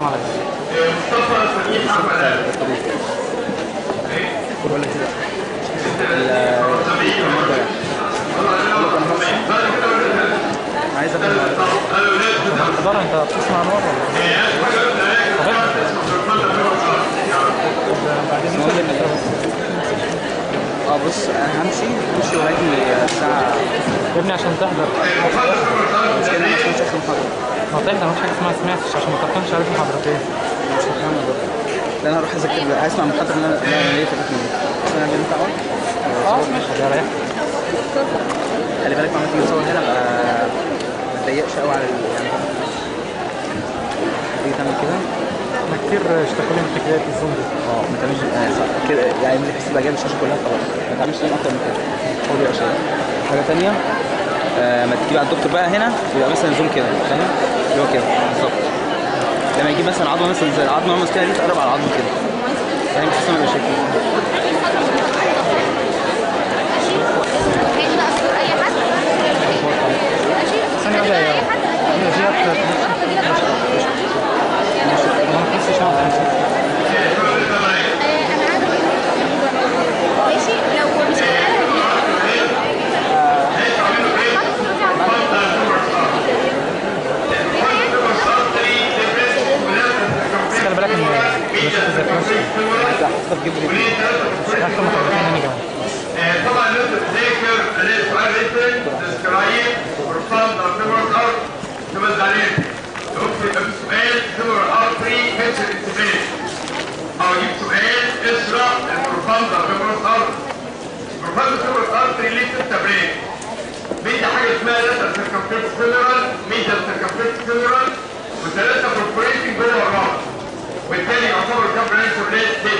مصطفى سميح احمد ولا كده عايز حضر انت بتسمع نور ولا بص انا همشي وهاجي الساعه يا ابني عشان تحضر مش كده مش اخر محاضره ما تحضر مفيش حاجه اسمها سمعتش عشان ما تفهمش عليك محاضرتين مش هفهم برضه لا انا هروح اذاكر اسمع المحاضره اللي انا ليا فاتتني انا بنفع ماشي ده رايح خلي بالك لما تيجي تصور هنا ما تضيقش قوي على يعني تيجي تعمل كده انا كتير اشتكوا لي من حكايه الزوم دي ما تعملش كده يعني بحس تبقى جايب الشاشه كلها خلاص ما تعملش اكتر من كده هو بيبقى شايف حاجه ثانيه ما تجيب على الدكتور بقى هنا يبقى مثلا زوم كده فاهم اللي هو كده بالظبط لما يجيب مثلا عظمه مثلا زي العظمه ماسكها دي تقرب على العظمه كده فاهم مش هتعمل مشاكل خلي بالك ان طبعا لازم تذاكر سؤال ريتن تسكرايب ورفض فيمور ارت تبص عليه يبقى في سؤال فيمور ارتري فيتشر انتباه او يجيب سؤال اشرح البروفاند فيمور ارت البروفاند فيمور ارتري ليه 6 برين ميديا حاجه اسمها لاتر سيركمفلكس فيمورال ميديا سيركمفلكس فيمورال وثلاثه برفوريتنج جوه الراس وبالتالي يعتبر كام برانش ولاد 6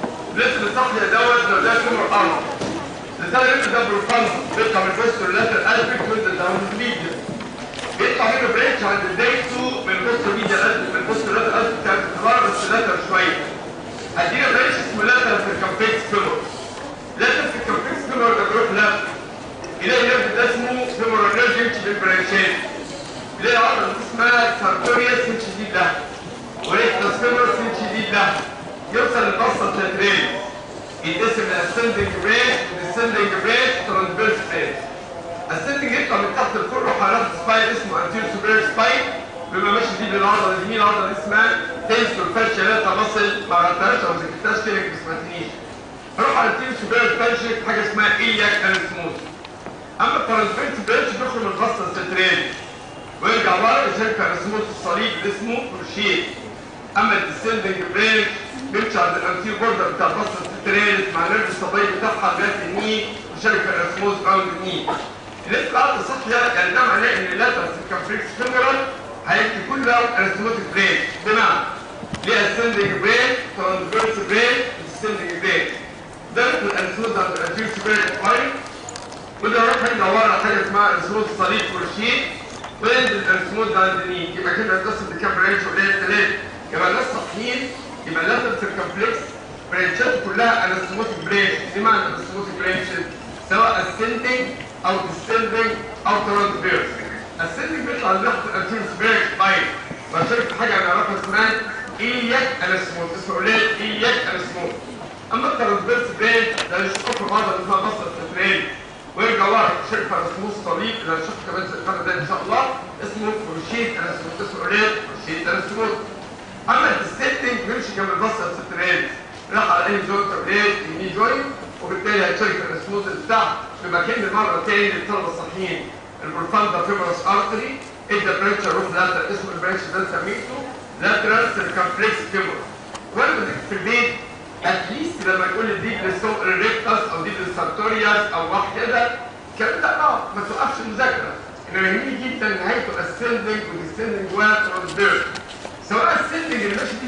لسه الصحي دوت لو ده فيمور ارت الثاني ريت ده بروفاند بيطلع من الفيستول لاتر الفيك وينزل داون الميديا بيطلع منه برانش عند بدايته من الفيستول ميديا من الفيستول لاتر الفيك بتاعت الكبار بس لاتر شويه هدينا برانش اسمه لاتر سيركمفلكس فيمور لاتر سيركمفلكس فيمور ده بيروح لف يلاقي نيرف ده اسمه فيمور نيرف يمشي بالبرانشات يلاقي عضله اسمها سارتوريوس يمشي دي ده وريكتس فيمورس يمشي دي ده يوصل للبسطه تلاترين يتقسم لاسندنج بريد وديسندنج بريد وترانسفيرس بريد الاسندنج يطلع من تحت الكره حرف سباين اسمه انتير سوبير سباين بيبقى ماشي دي بالعضله دي مين العضله دي اسمها تنسور فاشيالاتا ماسل ما عرفتهاش او ما ذاكرتهاش كده ما سمعتنيش بروح على الانتير سوبير سباين حاجه اسمها ايلياك انسموث اما الترانسفيرس بريد بيدخل من البسطه تلاترين ويرجع ورا يشارك انسموث الصليب اللي اسمه كروشيه اما الديسندنج بريد بيمشي عند الانتير بوردر بتاع البسطه التريلس مع النيرف الصبي بتاعها لغايه الني وشارك الاسموز راوند الني. لسه العضله صاحيه يعني ده معناه ان اللاتر سيركمفلكس فيمورال هيكتب كلها انستموتيك برين بمعنى ليها سندنج برين ترانسفيرس برين وديسندنج برين ده الانستموز عند الانتير سوبير سباين وده يروح يرجع ورا حاجه اسمها انستموز صليب كروشيه وينزل الانستموز عند الني يبقى كده هتقسم بكام برانش وقليل 3 يبقى الناس صحيين يبقى اللاتر سيركمفلكس برانشات كلها انستموتيك برانش دي معنى انستموتيك برانشز سواء اسندنج او ديسندنج او ترانسفيرس الاسندنج بيطلع لتحت الانتير سبير سباين بشارك في حاجه هنعرفها اسمها ايلياك انستموت اسمه قليل ايلياك انستموت اما الترانسفيرس برانش ده يشوفه في بعض اللي اسمها بسطه الترين ويرجع ورا شركه انستموت صليب اللي هنشوفه كمان في الفرق ده ان شاء الله اسمه كروشيه انستموت اسمه قليل كروشيه انستموت اما الديسندنج بيمشي جنب البسطه الترين راح على اي جوينت بريد يمين جوينت وبالتالي هتشارك الاسموز بتاعها بيبقى كلمه مره تاني للطلبه الصحيين البروفاندا فيمورس ارتري ادى برانش روح لاتر اسم البرانش ده سميته لاترال سيركمفلكس فيمورس وانا بذاكر في البيت اتليست لما يقول لي دي للريكتاس او دي للسارتورياس او واحد كده الكلام ده ما توقفش المذاكره انما يهمني جدا نهايته اسندنج وديسندنج وترانسفيرس سواء السندنج اللي ماشي دي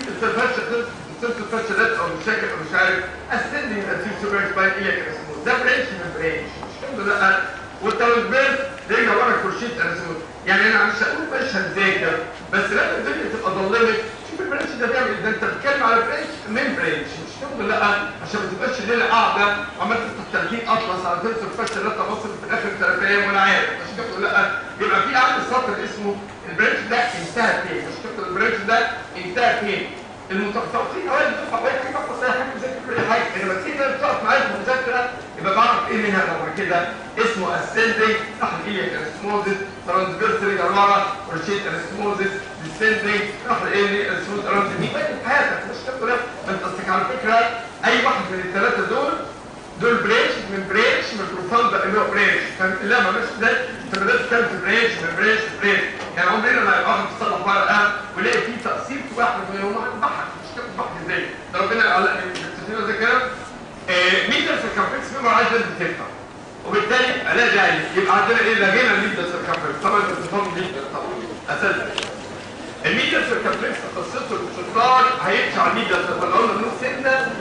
الفشلات او مشاكل او مش عارف السندنج نتيجه سوبر سباين ايه كده اسمه ده برانش من برانش مش كده لا والترانسفيرس رجع ورا كروشيه انسموت يعني انا مش هقول مش هنذاكر بس لازم الدنيا تبقى ضلمت شوف البرانش ده بيعمل ده انت بتتكلم على برانش من برانش مش كده لا عشان ما تبقاش الليله قاعده وعمال تفتح 30 اطلس على تنسى الفشلات مصر في الاخر 3 ايام ولا عارف مش كده لا يبقى في عندي سطر اسمه البرانش ده انتهى فين؟ مش كده البرانش ده انتهى فين؟ المتفوقين اوائل الدفعه بقى كده بحفظ اي حاجه بذاكر كل حاجه، انما تيجي تقف معايا في المذاكره يبقى بعرف ايه منها بعد كده اسمه اسندنج تحت ايليك انستموزيس، ترانسفيرس رجع لورا، ورشيت انستموزيس، ديسندنج تحت ايليك انستموزيس اراوند دي بقت حياتك مش كده. ما انت اصلك على فكره اي واحد من الثلاثه دول برينش من برينش من بروفاند اللي هو برينش كان لا ما مش ده انت بدات تتكلم في برينش من برينش برينش يعني عمرنا ما واحد يصلح ورقه ويلاقي فيه تقسيم في واحد منهم بحث مش كده بحث ازاي ده ربنا علقني بالتفسير زي كده. ميديا سيركمفلكس فيما عايز لازم تفهم وبالتالي لا داعي يبقى عندنا ايه لقينا الميديا سيركمفلكس طبعا انت بتفهم الميديا طبعا اساسا الميديا سيركمفلكس قصته الاختصار هيمشي على الميديا لو قلنا نص سنه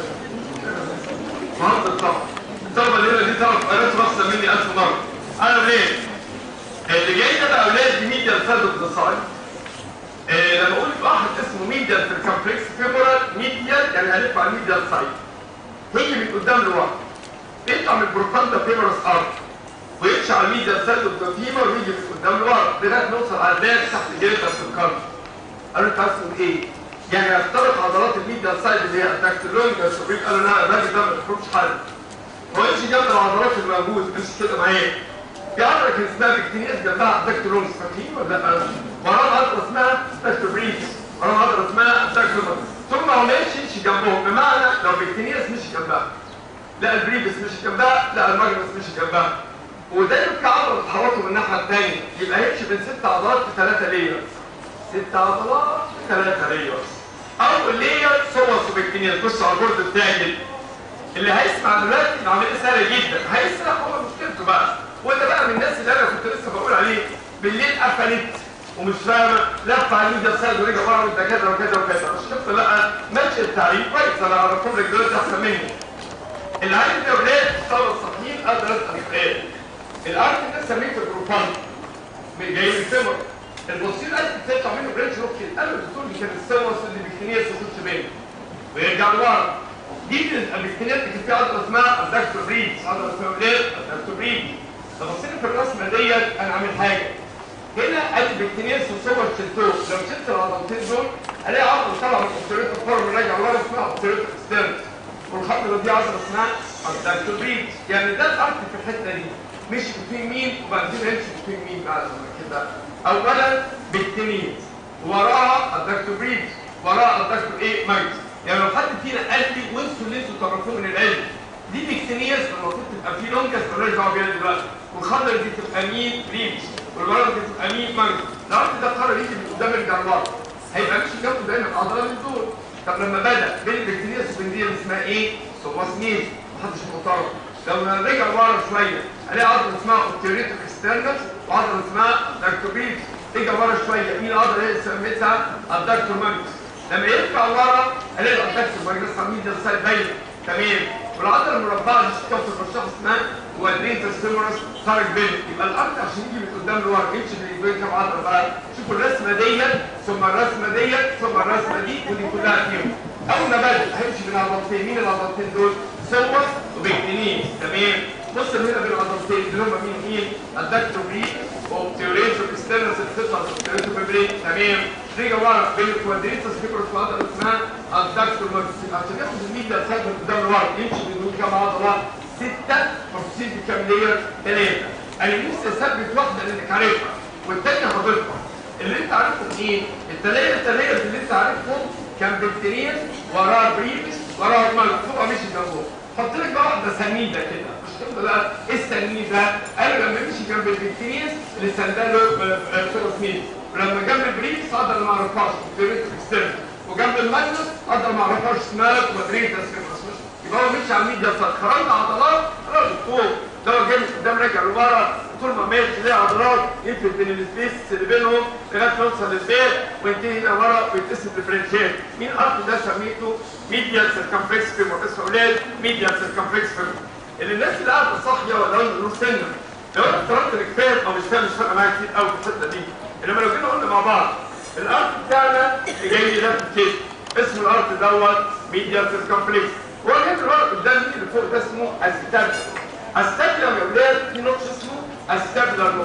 مهارة الطبع. الطبعة اللي هنا دي طبعا قرأت رخصة مني 1000 مرة. أنا ولاد اللي جاي ده بقى أولاد ميديا سيرد اوف ذا سايد. لما أقول واحد اسمه ميديا سيركمفلكس فيمورال ميديا يعني هلف على الميديا سايد. هيجي من قدام لورا. يطلع من البروفاندا فيمورس ارك ويمشي على الميديا سيرد اوف ذا فيمور ويجي من قدام لورا لغاية ما يوصل على الباك تحت جلدة في القلب. قالوا أنت عايز تقول إيه؟ يعني يخترق عضلات الميديا سايد اللي هي الداكتيلويد والسوبريك قالوا لا الراجل ده ما بيخرجش حل. هو يمشي جنب العضلات الموجوده مش كده معايا. في عضله كان اسمها بكتينياس جنبها الداكتيلويد فاكرين ولا لا؟ وراها عضله اسمها ستاكتوبريكس وراها عضله اسمها الداكتيلويد ثم هو ماشي يمشي جنبهم بمعنى لو بكتينياس مشي جنبها لا البريبس مشي جنبها لا الماجنس مشي جنبها ودايما كعضله تحركه من الناحيه الثانيه يبقى هيمشي بين 6 عضلات في 3 لايرز 6 عضلات في 3 لايرز. اول لير سوى سوبكتينياس بص على البورد بتاعي كده اللي هيسمع دلوقتي العمليه سهله جدا هيسرح هو مشكلته بقى وده بقى من الناس اللي انا كنت لسه بقول عليه بالليل قفلت ومش فاهمه لف على الميديا سايد ورجع ورا وده كذا وكذا وكذا مشكلته لا ماشي التعريف كويس انا اعرفهم لك دلوقتي احسن مني. اللي عايز يا اولاد الطلبه الصحيين اقدر اسال سؤال الارك ده سميته البروفاند جاي من الفيمور البوستير قد بتطلع منه برينش روك كده قالوا الدكتور اللي كان السوس اللي بكتينياس يخش بينه ويرجع لورا دي البكتينياس اللي كان فيها عضله اسمها الداكتور بريدز عضله اسمها ايه؟ الداكتور بريدز. لو بصينا في الرسمه ديت انا عامل حاجه هنا ادي بكتينياس وصور شلتوه لو شلت العضلتين دول الاقي عضله طالعه من البوستيريت فورم راجع لورا اسمها البوستيريت اكسترن والخط دي عضله اسمها الداكتور بريدز يعني ده الارك في الحته دي مشي بين مين وبعدين هيمشي بين مين بعد كده. اولا بكتينياس وراها الداكتور بريدز وراها الداكتور ايه مايكس يعني لو حد فينا قال لي وانتوا اللي انتوا تعرفوه من العلم دي بكتينياس المفروض تبقى في لونجس مالهاش دعوه بيها دلوقتي والخضر دي تبقى مين بريدز والورق دي تبقى مين مايكس لو انت ده قرر يجي من قدام يرجع لورا هيبقى ماشي جنبه دايما عضله من دول. طب لما بدا بين البكتينياس وبين دي اسمها ايه؟ سوباسنيز محدش معترض. لو رجع ورا شويه الاقي عضله اسمها اوبتيريتو اكسترنس وعضله اسمها داكتور بريدز رجع ورا شويه مين العضله اللي سميتها الداكتور ماجنس لما يرجع ورا الاقي الداكتور ماجنس ميديا سايد باينه تمام والعضله المربعه اللي شفتها في الرشاح اسمها كوادريتس فيمورس خارج بين يبقى الارض عشان يجي من قدام لورا يمشي بين كام عضله بقى شوفوا الرسمه ديت ثم الرسمه ديت ثم الرسمه دي ودي كلها فيهم اول ما بدا هيمشي بين عضلتين مين العضلتين دول؟ سوس وبكتينيس تمام بص هنا بين العضلتين اللي هم مين الداكتور بريدز وبتيوريتو اكسترنس الفيتال وبتيوريتو فيبرين تمام رجع ورا بين الكوادريتس فيبرس وعضله اسمها الداكتور ماجنس عشان ياخد الميديا سايد من قدام لورا يمشي بدون كام عضله 6 مفصول في كام لير 3 انا نفسي اثبت واحده لانك عارفها والثانيه هضيفها اللي انت عارفهم ايه؟ الثلاثه ليرز اللي انت عارفهم كان بكتيريا وراه بريبس وراه الملك فوق مشي جنبه حط لك بقى واحده سنيده كده مش كده لا ايه السنيد ده؟ قالوا لما مشي جنب البكتيريا اللي سندله فيروسميد ولما جنب البريبس قدر ما عرفهاش بكتيريا اكسترن وجنب الماجنس قدر ما عرفهاش اسمها كوادريتس فيبرس يبقى هو مشي على الميديا سايد خرجنا عضلات راجل فوق ده جاي من قدام راجع لورا طول ما ماشي تلاقي عضلات يفرد بين السبيس اللي بينهم لغايه ما يوصل للبيت وينتهي هنا ورا ويتقسم لفرنشات. مين الارك ده سميته ميديال سيركمفلكس فيمور اسمه اولاد ميديال سيركمفلكس فيمور اللي الناس اللي قاعده صاحيه ولا نص سنه لو انا افترضت انك فاهم او مش فاهم مش فارقه معايا كتير قوي في الحته دي انما لو جينا قلنا مع بعض الارك بتاعنا اللي جاي لف كده اسمه الارك دوت ميديال سيركمفلكس هو جاي الورق قدام مين اللي فوق ده اسمه استابلر. استابلر يا اولاد في نقش اسمه استابلر نقش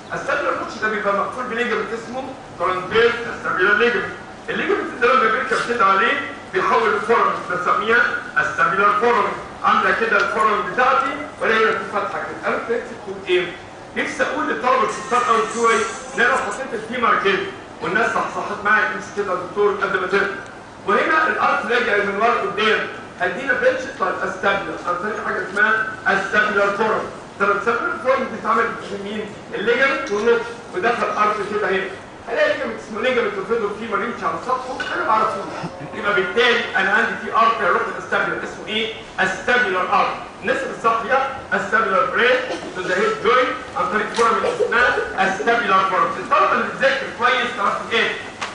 السابيلر نوتش ده بيبقى مقفول بليجمنت اسمه ترانسفيرس استابيلر ليجمنت. الليجمنت ده لما بيركب كده عليه بيحول الفورم بسميها استابيلر فورم. عامله كده الفورم بتاعتي ولا هي فتحه كده. انا نفسي تقول ايه؟ نفسي اقول للطلبه الشطار قوي بتوعي ان انا حطيت الفيمر كده والناس صحصحت معايا تمسك كده يا دكتور قد ما تقدر. وهنا الارت راجع من ورا قدام هدينا بنش استابيلر عن طريق حاجه اسمها استابيلر فورم. طب الستابيلر فورم بتتعمل بمين؟ الليجمنت والنوتش ودخل ارت كده هنا. هلاقي ليجمنت اسمه ليجمنت الفيدر فيمر يمشي على سطحه انا ما اعرفوش. يبقى بالتالي انا عندي في ارت هيروح الاستابيلر اسمه ايه؟ استابيلر ارت. الناس الصحيه استابيلر بريد تو ذا هيب جوينت عن طريق فورم اسمها استابيلر فورم. الطلبه اللي بتذاكر كويس تعرف ايه؟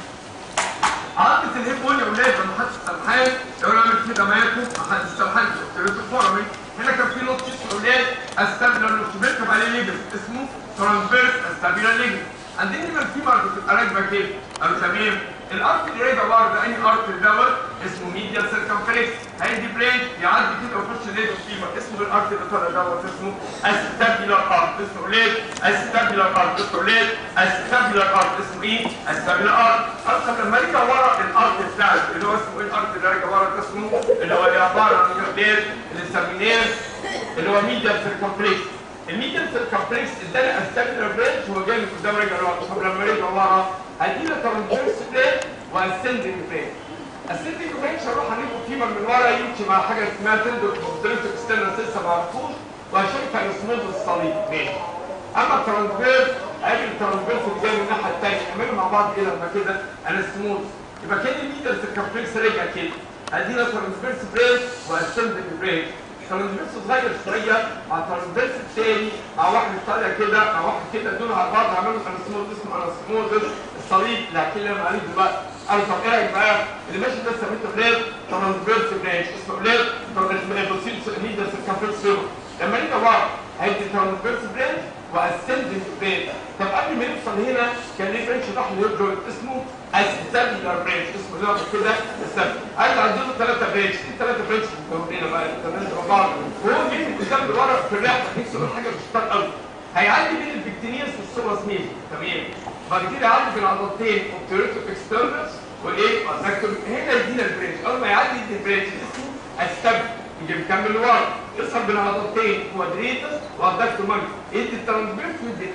عضلة الهيب بون يا ولاد لما حد استلحان لو انا عملت كده معاكم هتستلحان قلت الفورمي. هنا كان في نوت اسمه اولاد استابيلر نوت بيركب عليه ليجمنت اسمه ترانسفيرس استابيلر ليجمنت. عندنا هنا الفيمر بتبقى راكبه كده قالوا تمام. الارت اللي راكبه ورا ده انهي ارت دوت اسمه ميديال سيركمفلكس. هيدي برينج يعدي كده ويخش ليد الفيمر اسمه الارت اللي طالع دوت اسمه استابيلر ارت. اسمه اولاد استابيلر ارت. اسمه اولاد استابيلر ارت. اسمه ايه؟ استابيلر ارت. اصلا لما يرجع ورا الارت بتاعه اللي هو اسمه ايه الارت اللي راجع ورا ده اسمه اللي هو عباره عن الاولاد اللي سميناه اللي هو ميديال سيركمفلكس. الميديال سيركمفلكس ادانا استابيلر برينج هو جاي من قدام راجع ورا. طب لما يرجع ورا هدينا ترانسفيرس برينج واسندنج برينج. السندنج برينج هروح هنجيبه فيمر من ورا يمشي مع حاجه اسمها تندر كونتريكت اكسترنال لسه ما عرفوش وهشوفها الاسمود الصليب ماشي. اما الترانسفيرس هاجي الترانسفيرس اللي جاي من الناحيه الثانيه نعملهم مع بعض كده لما كده انا سموث. يبقى كان الميديال سيركمفلكس رجع كده هدينا ترانسفيرس برينج واسندنج برينج. ترانسفيرس صغير شويه مع ترانسفيرس الثاني مع واحد طالع كده مع واحد كده دول على بعض هعملوا انسموز اسمه انسموز الصليب اللي هتكلم عليه دلوقتي. انا طب ايه يا جماعه اللي ماشي ده سميته اولاد ترانسفيرس برانش اسمه اولاد بصير ميديال سيركمفلكس فيمر. لما نيجي ورا هيدي ترانسفيرس برانش واسندنج برانش. طب قبل ما نوصل هنا كان ليه برانش راح للهيب جوينت اسمه استابيلر برانش اسمه اللي هو كده استابيلر. عايز عندنا 3 برانش الثلاثه برانش هنا بقى تمام مع بعض وهو جاي من قدام لورا في الرحله نفسه يقول حاجه مش شطار قوي. هيعدي بين البكتيرياس والسوبر سميل تمام. بعد كده يعدي بين العضلتين اوبتيريتو اكسترنس وايه؟ هنا يدينا البرانش. اول ما يعدي يدي البرانش اسمه استابيلر يجي مكمل لورا يصل بين العضلتين كوادريتس وادكتور مانجر يدي الترانسفيرس ويدي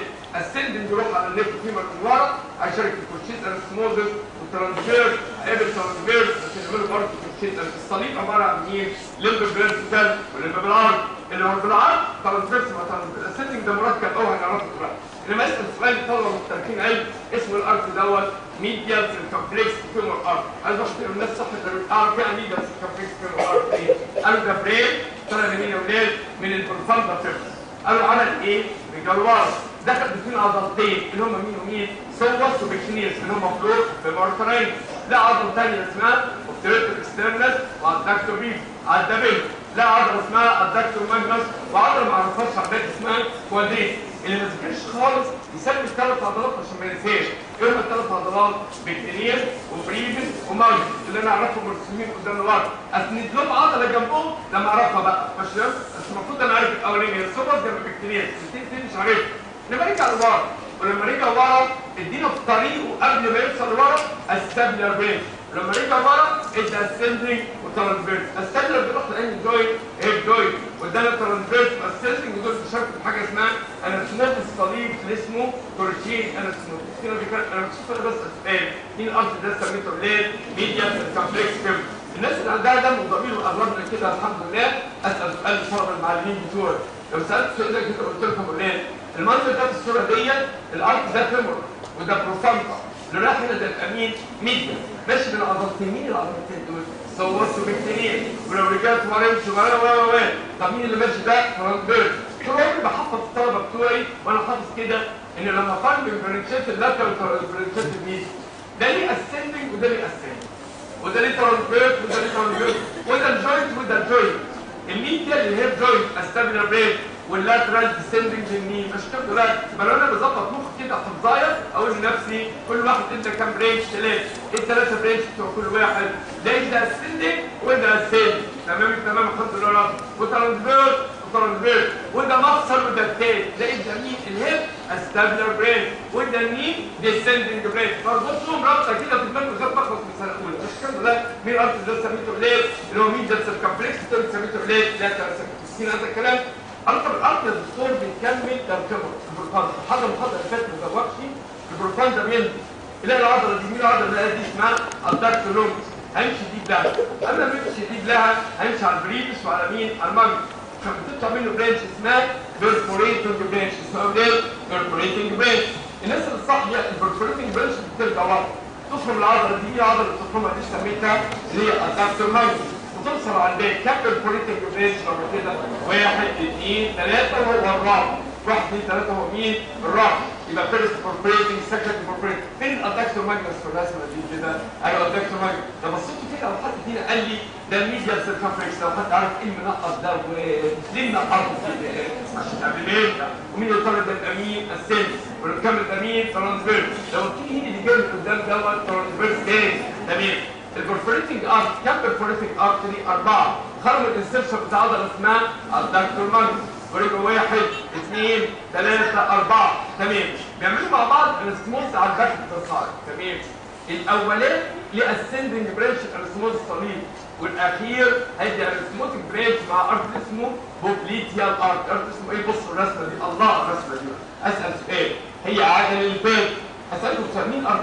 السندنج يروح على الليفت فيمر من ورا هيشارك في الكورشيت انسموزس والترانسفيرس هيقابل ترانسفيرس عشان يعملوا برضه كورشيت الصليب عباره عن ايه؟ لمب فيرتيكال ولمب بالعرض. اللي هو بالعرض ترانسفيرس مع ترانسفيرس. السندنج ده مركب قوي هنعرفه دلوقتي. لما اسال السؤال الطلبه مختلفين علم اسمه الارت دوت ميديال سيركمفلكس فيمر ارت. عايز احط الناس صح اعرف يعني ميديال سيركمفلكس فيمر ارت ايه؟ قالوا ده برين طلع لمين يا ولاد؟ من البروفاندا فيرس. قالوا عمل ايه؟ رجال دخل بين عضلتين اللي هم مين ومين؟ سوس وبكتينيس اللي هم فلور بمارترين. لا عضله ثانيه اسمها اوبتيريتور اكسترنس وادكتور بيف عدى بينهم. لا عضله اسمها ادكتور ماجنس وعضله ما اعرفهاش عضلات اسمها كوادريت. اللي ما ذاكرش خالص يسمي الثلاث عضلات عشان ما ينساش. ايه هم الثلاث عضلات؟ بكتيريس وبريفن وماجنس اللي انا اعرفهم مرسومين قدام الورق. اسند لهم عضله جنبهم لما اعرفها بقى ماشي. بس المفروض انا عارف الاولانيه هي السوبر جنب بكتيريس الاثنين مش عارفها. لما رجع لورا ولما رجع ورا ادينا في طريقه قبل ما يوصل لورا استابيلر برينش. ولما رجع ورا ادى اسندنج وترانسفيرس. استابيلر بيروح لانهي جوينت؟ هيب جوينت. وادانا ترانسفيرس والاسندنج دول بيشاركوا في حاجه اسمها انسموز الصليب اللي اسمه كورشين انسموز. انا بشوف انا بس سؤال مين الارض ده سميته اولاد ميديال سيركمفلكس فيمر. الناس اللي عندها دم وضمير وقربنا كده الحمد لله اسال سؤال الطلبه المعلمين بتوعي. لو سالت سؤال ده كده قلت لكم اولاد المنظر ده في الصوره ديت الارض ده فيمر وده بروفاندا اللي رايح هنا ده يبقى مين؟ ميديا ماشي بين عضلتين. مين العضلتين دول؟ سوس وبكتيريا. ولو رجعت ورا يمشي ورا طب مين اللي ماشي ده؟ ترانسفيرس. طول عمري بحفظ الطلبه بتوعي وانا حافظ كده ان لما اقارن بين برانشات اللاترال والبرانشات الميديا ده ليه اسندنج وده ليه اسندنج وده ليه ترانسفيرس وده ليه ترانسفيرس وده الجوينت وده الجوينت. الميديا اللي هي جوينت استابيلر برين واللاترال ديسندنج للمين مش كده. لا يبقى لو انا بظبط مخي كده حفظايه اقول لنفسي كل واحد انت كام برينش؟ 3. ايه ال3 برينش بتوع كل واحد؟ ده اسندنج وده اسندنج تمام الحمد لله. وترانسفيرس وترانسفيرس وده مفصل وده التاني. ده مين؟ الهيب استابلر برين، وده مين؟ ديسندنج برين. فربطهم رابطه كده في دماغك لغايه ما اخلص من السنه الاولى. مش كده لا مين الارت ده سميته ليه؟ اللي هو مين ده سيركمفلكس سميته ليه؟ لا تسكين هذا الكلام. الارت يا دكتور بنكمل تركيبه البروفاند. حاجه المحاضره اللي فاتت ما زوقش البروفاند ده مين؟ تلاقي العضله دي مين العضله دي اسمها الدكتور لونجس. هيمشي دي بلها، اما بيمشي دي بلها هيمشي على البريدس وعلى مين؟ على المانجس. فبتطلع منه برانش اسمها بيرفوريتنج برانش، اسمها ايه؟ بيرفوريتنج برانش. الناس اللي صاحيه البيرفوريتنج برانش بترجع ورا تخرم العضله دي، هي عضله تخرمها دي سميتها اللي هي الدكتور مانجس، وتوصل على الباقي كام بيرفوريتنج برانش لما كده؟ 1 2 3 وهو الرابع. 1 2 3 هو مين؟ الرابع. يبقى فيرست بوربريتنج سكند بوربريتنج. فين الادكتور ماجنس في الرسمه دي كده؟ ايوه الادكتور ماجنس. ده بصيتوا فين او حد فينا قال لي ده الميديال سيركمفلكس، لو حد عارف ايه المنقط ده وليه منقطه كده عشان قبل ما يبدا، ومين اللي طالب ده يبقى مين؟ السنس، واللي بيكمل ده مين؟ ترانسفيرس. لو قلت لي مين اللي جاي من قدام دوت ترانسفيرس جاي تمام. البورفوريتنج ارت كام بورفوريتنج ارت دي؟ 4. خرم الانسرشن بتاع عضله اسمها الادكتور ماجنس، ورجعوا 1 2 3 4 تمام. بيعملوا مع بعض انستموز على الباك التصاعد تمام. الاولاني ليه اسندنج برانش انستموز صليب، والاخير هيدي انستموز برانش مع ارت اسمه بوبليتيال ارت. ارت اسمه ايه؟ بصوا الرسمه دي، الله الرسمه دي. اسال سؤال، هي عاده للبيت. اسالكم سؤال، مين ارت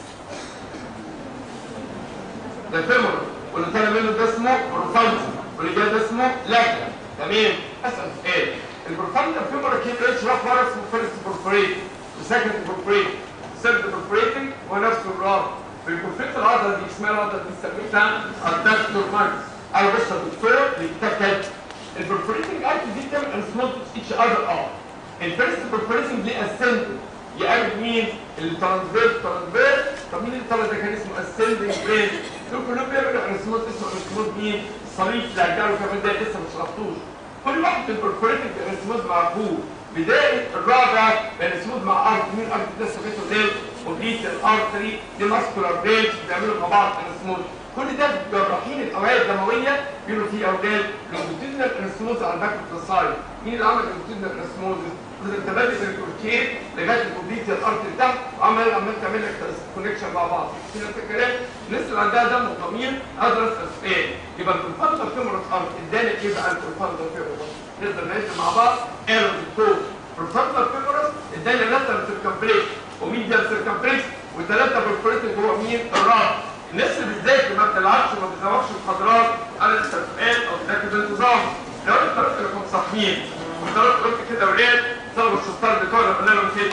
ده؟ فيمور، واللي طالع منه ده اسمه بروفانس، واللي جاي ده اسمه لاكا تمام. اسال سؤال، البروفانس فيمور كده ايش راح ورا اسمه فيرست بورفوريت وسكند بورفوريت سيرد بورفوريتنج ونفس الرابع. في البورفوريت العضله دي اسمها العضله دي سميتها الدكتور ماجنس. انا بص يا دكتور للكتاب البورفوريتنج ارت دي بتعمل انسموت اتش اذر الفيرست بورفوريتنج ليه اسندنج يقابل مين؟ الترانسفيرس. طب مين اللي طلع ده كان اسمه اسندنج برين؟ دول كلهم بيعملوا انسموت اسمه انسموت مين؟ صليب ترجعوا كمان ده لسه ما شرحتوش. كل واحد في البورفوريتنج انسموت معقول. بدايه الرابع الانسموت مع ارت، مين ارت ده سميته ليه؟ وبليت الارتري دي ماسكولار برينش بيعملوا مع بعض انسموت. كل ده جراحين الاوعيه الدمويه بيقولوا فيه اولاد لونجيتودينال انسموز على الباك اوف. مين اللي عمل لونجيتودينال انسموز؟ انت بادئ الكورتين لغايه البوبليت الارت بتاعك وعمال تعمل لك كونكشن مع بعض. في نفس الكلام الناس اللي عندها دم وضمير قادره اسال سؤال، يبقى البروفاندر فيمورس ارت ادانا ايه بقى البروفاندر فيمورس؟ نقدر نعيش مع بعض ايرو دكتور. البروفاندر فيمورس ادانا لاترال سيركمفلكس وميديال سيركمفلكس وثلاثه بورفوريتنج هو مين؟ الراس. الناس اللي بتذاكر ما بتلعبش وما بتزوقش المحاضرات على السؤال او تذاكر بانتظام. لو انت طلبت انكم صاحيين وطلبت قلت كده ولاد طلبوا الشطار بتوعنا قلنا لهم كده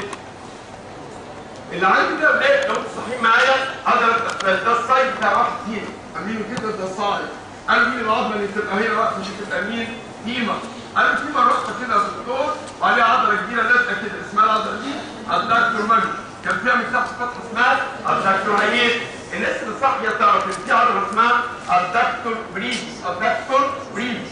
اللي عندي ده ولاد لو انتوا صاحيين معايا هذا ده السايد بتاع واحد تيمه عاملينه كده ده السايد. قالوا مين العظمه اللي تبقى هنا بقى مش هتبقى مين؟ تيمه. قالوا تيمه راسها كده يا دكتور وعليها عضله كبيره لازقه كده اسمها العضله دي الدكتور ماجنس. كان فيها من تحت فتحه اسمها الدكتور هيئ. الناس اللي صاحيه تعرف ان في عضله اسمها الدكتور بريفس. الدكتور بريفس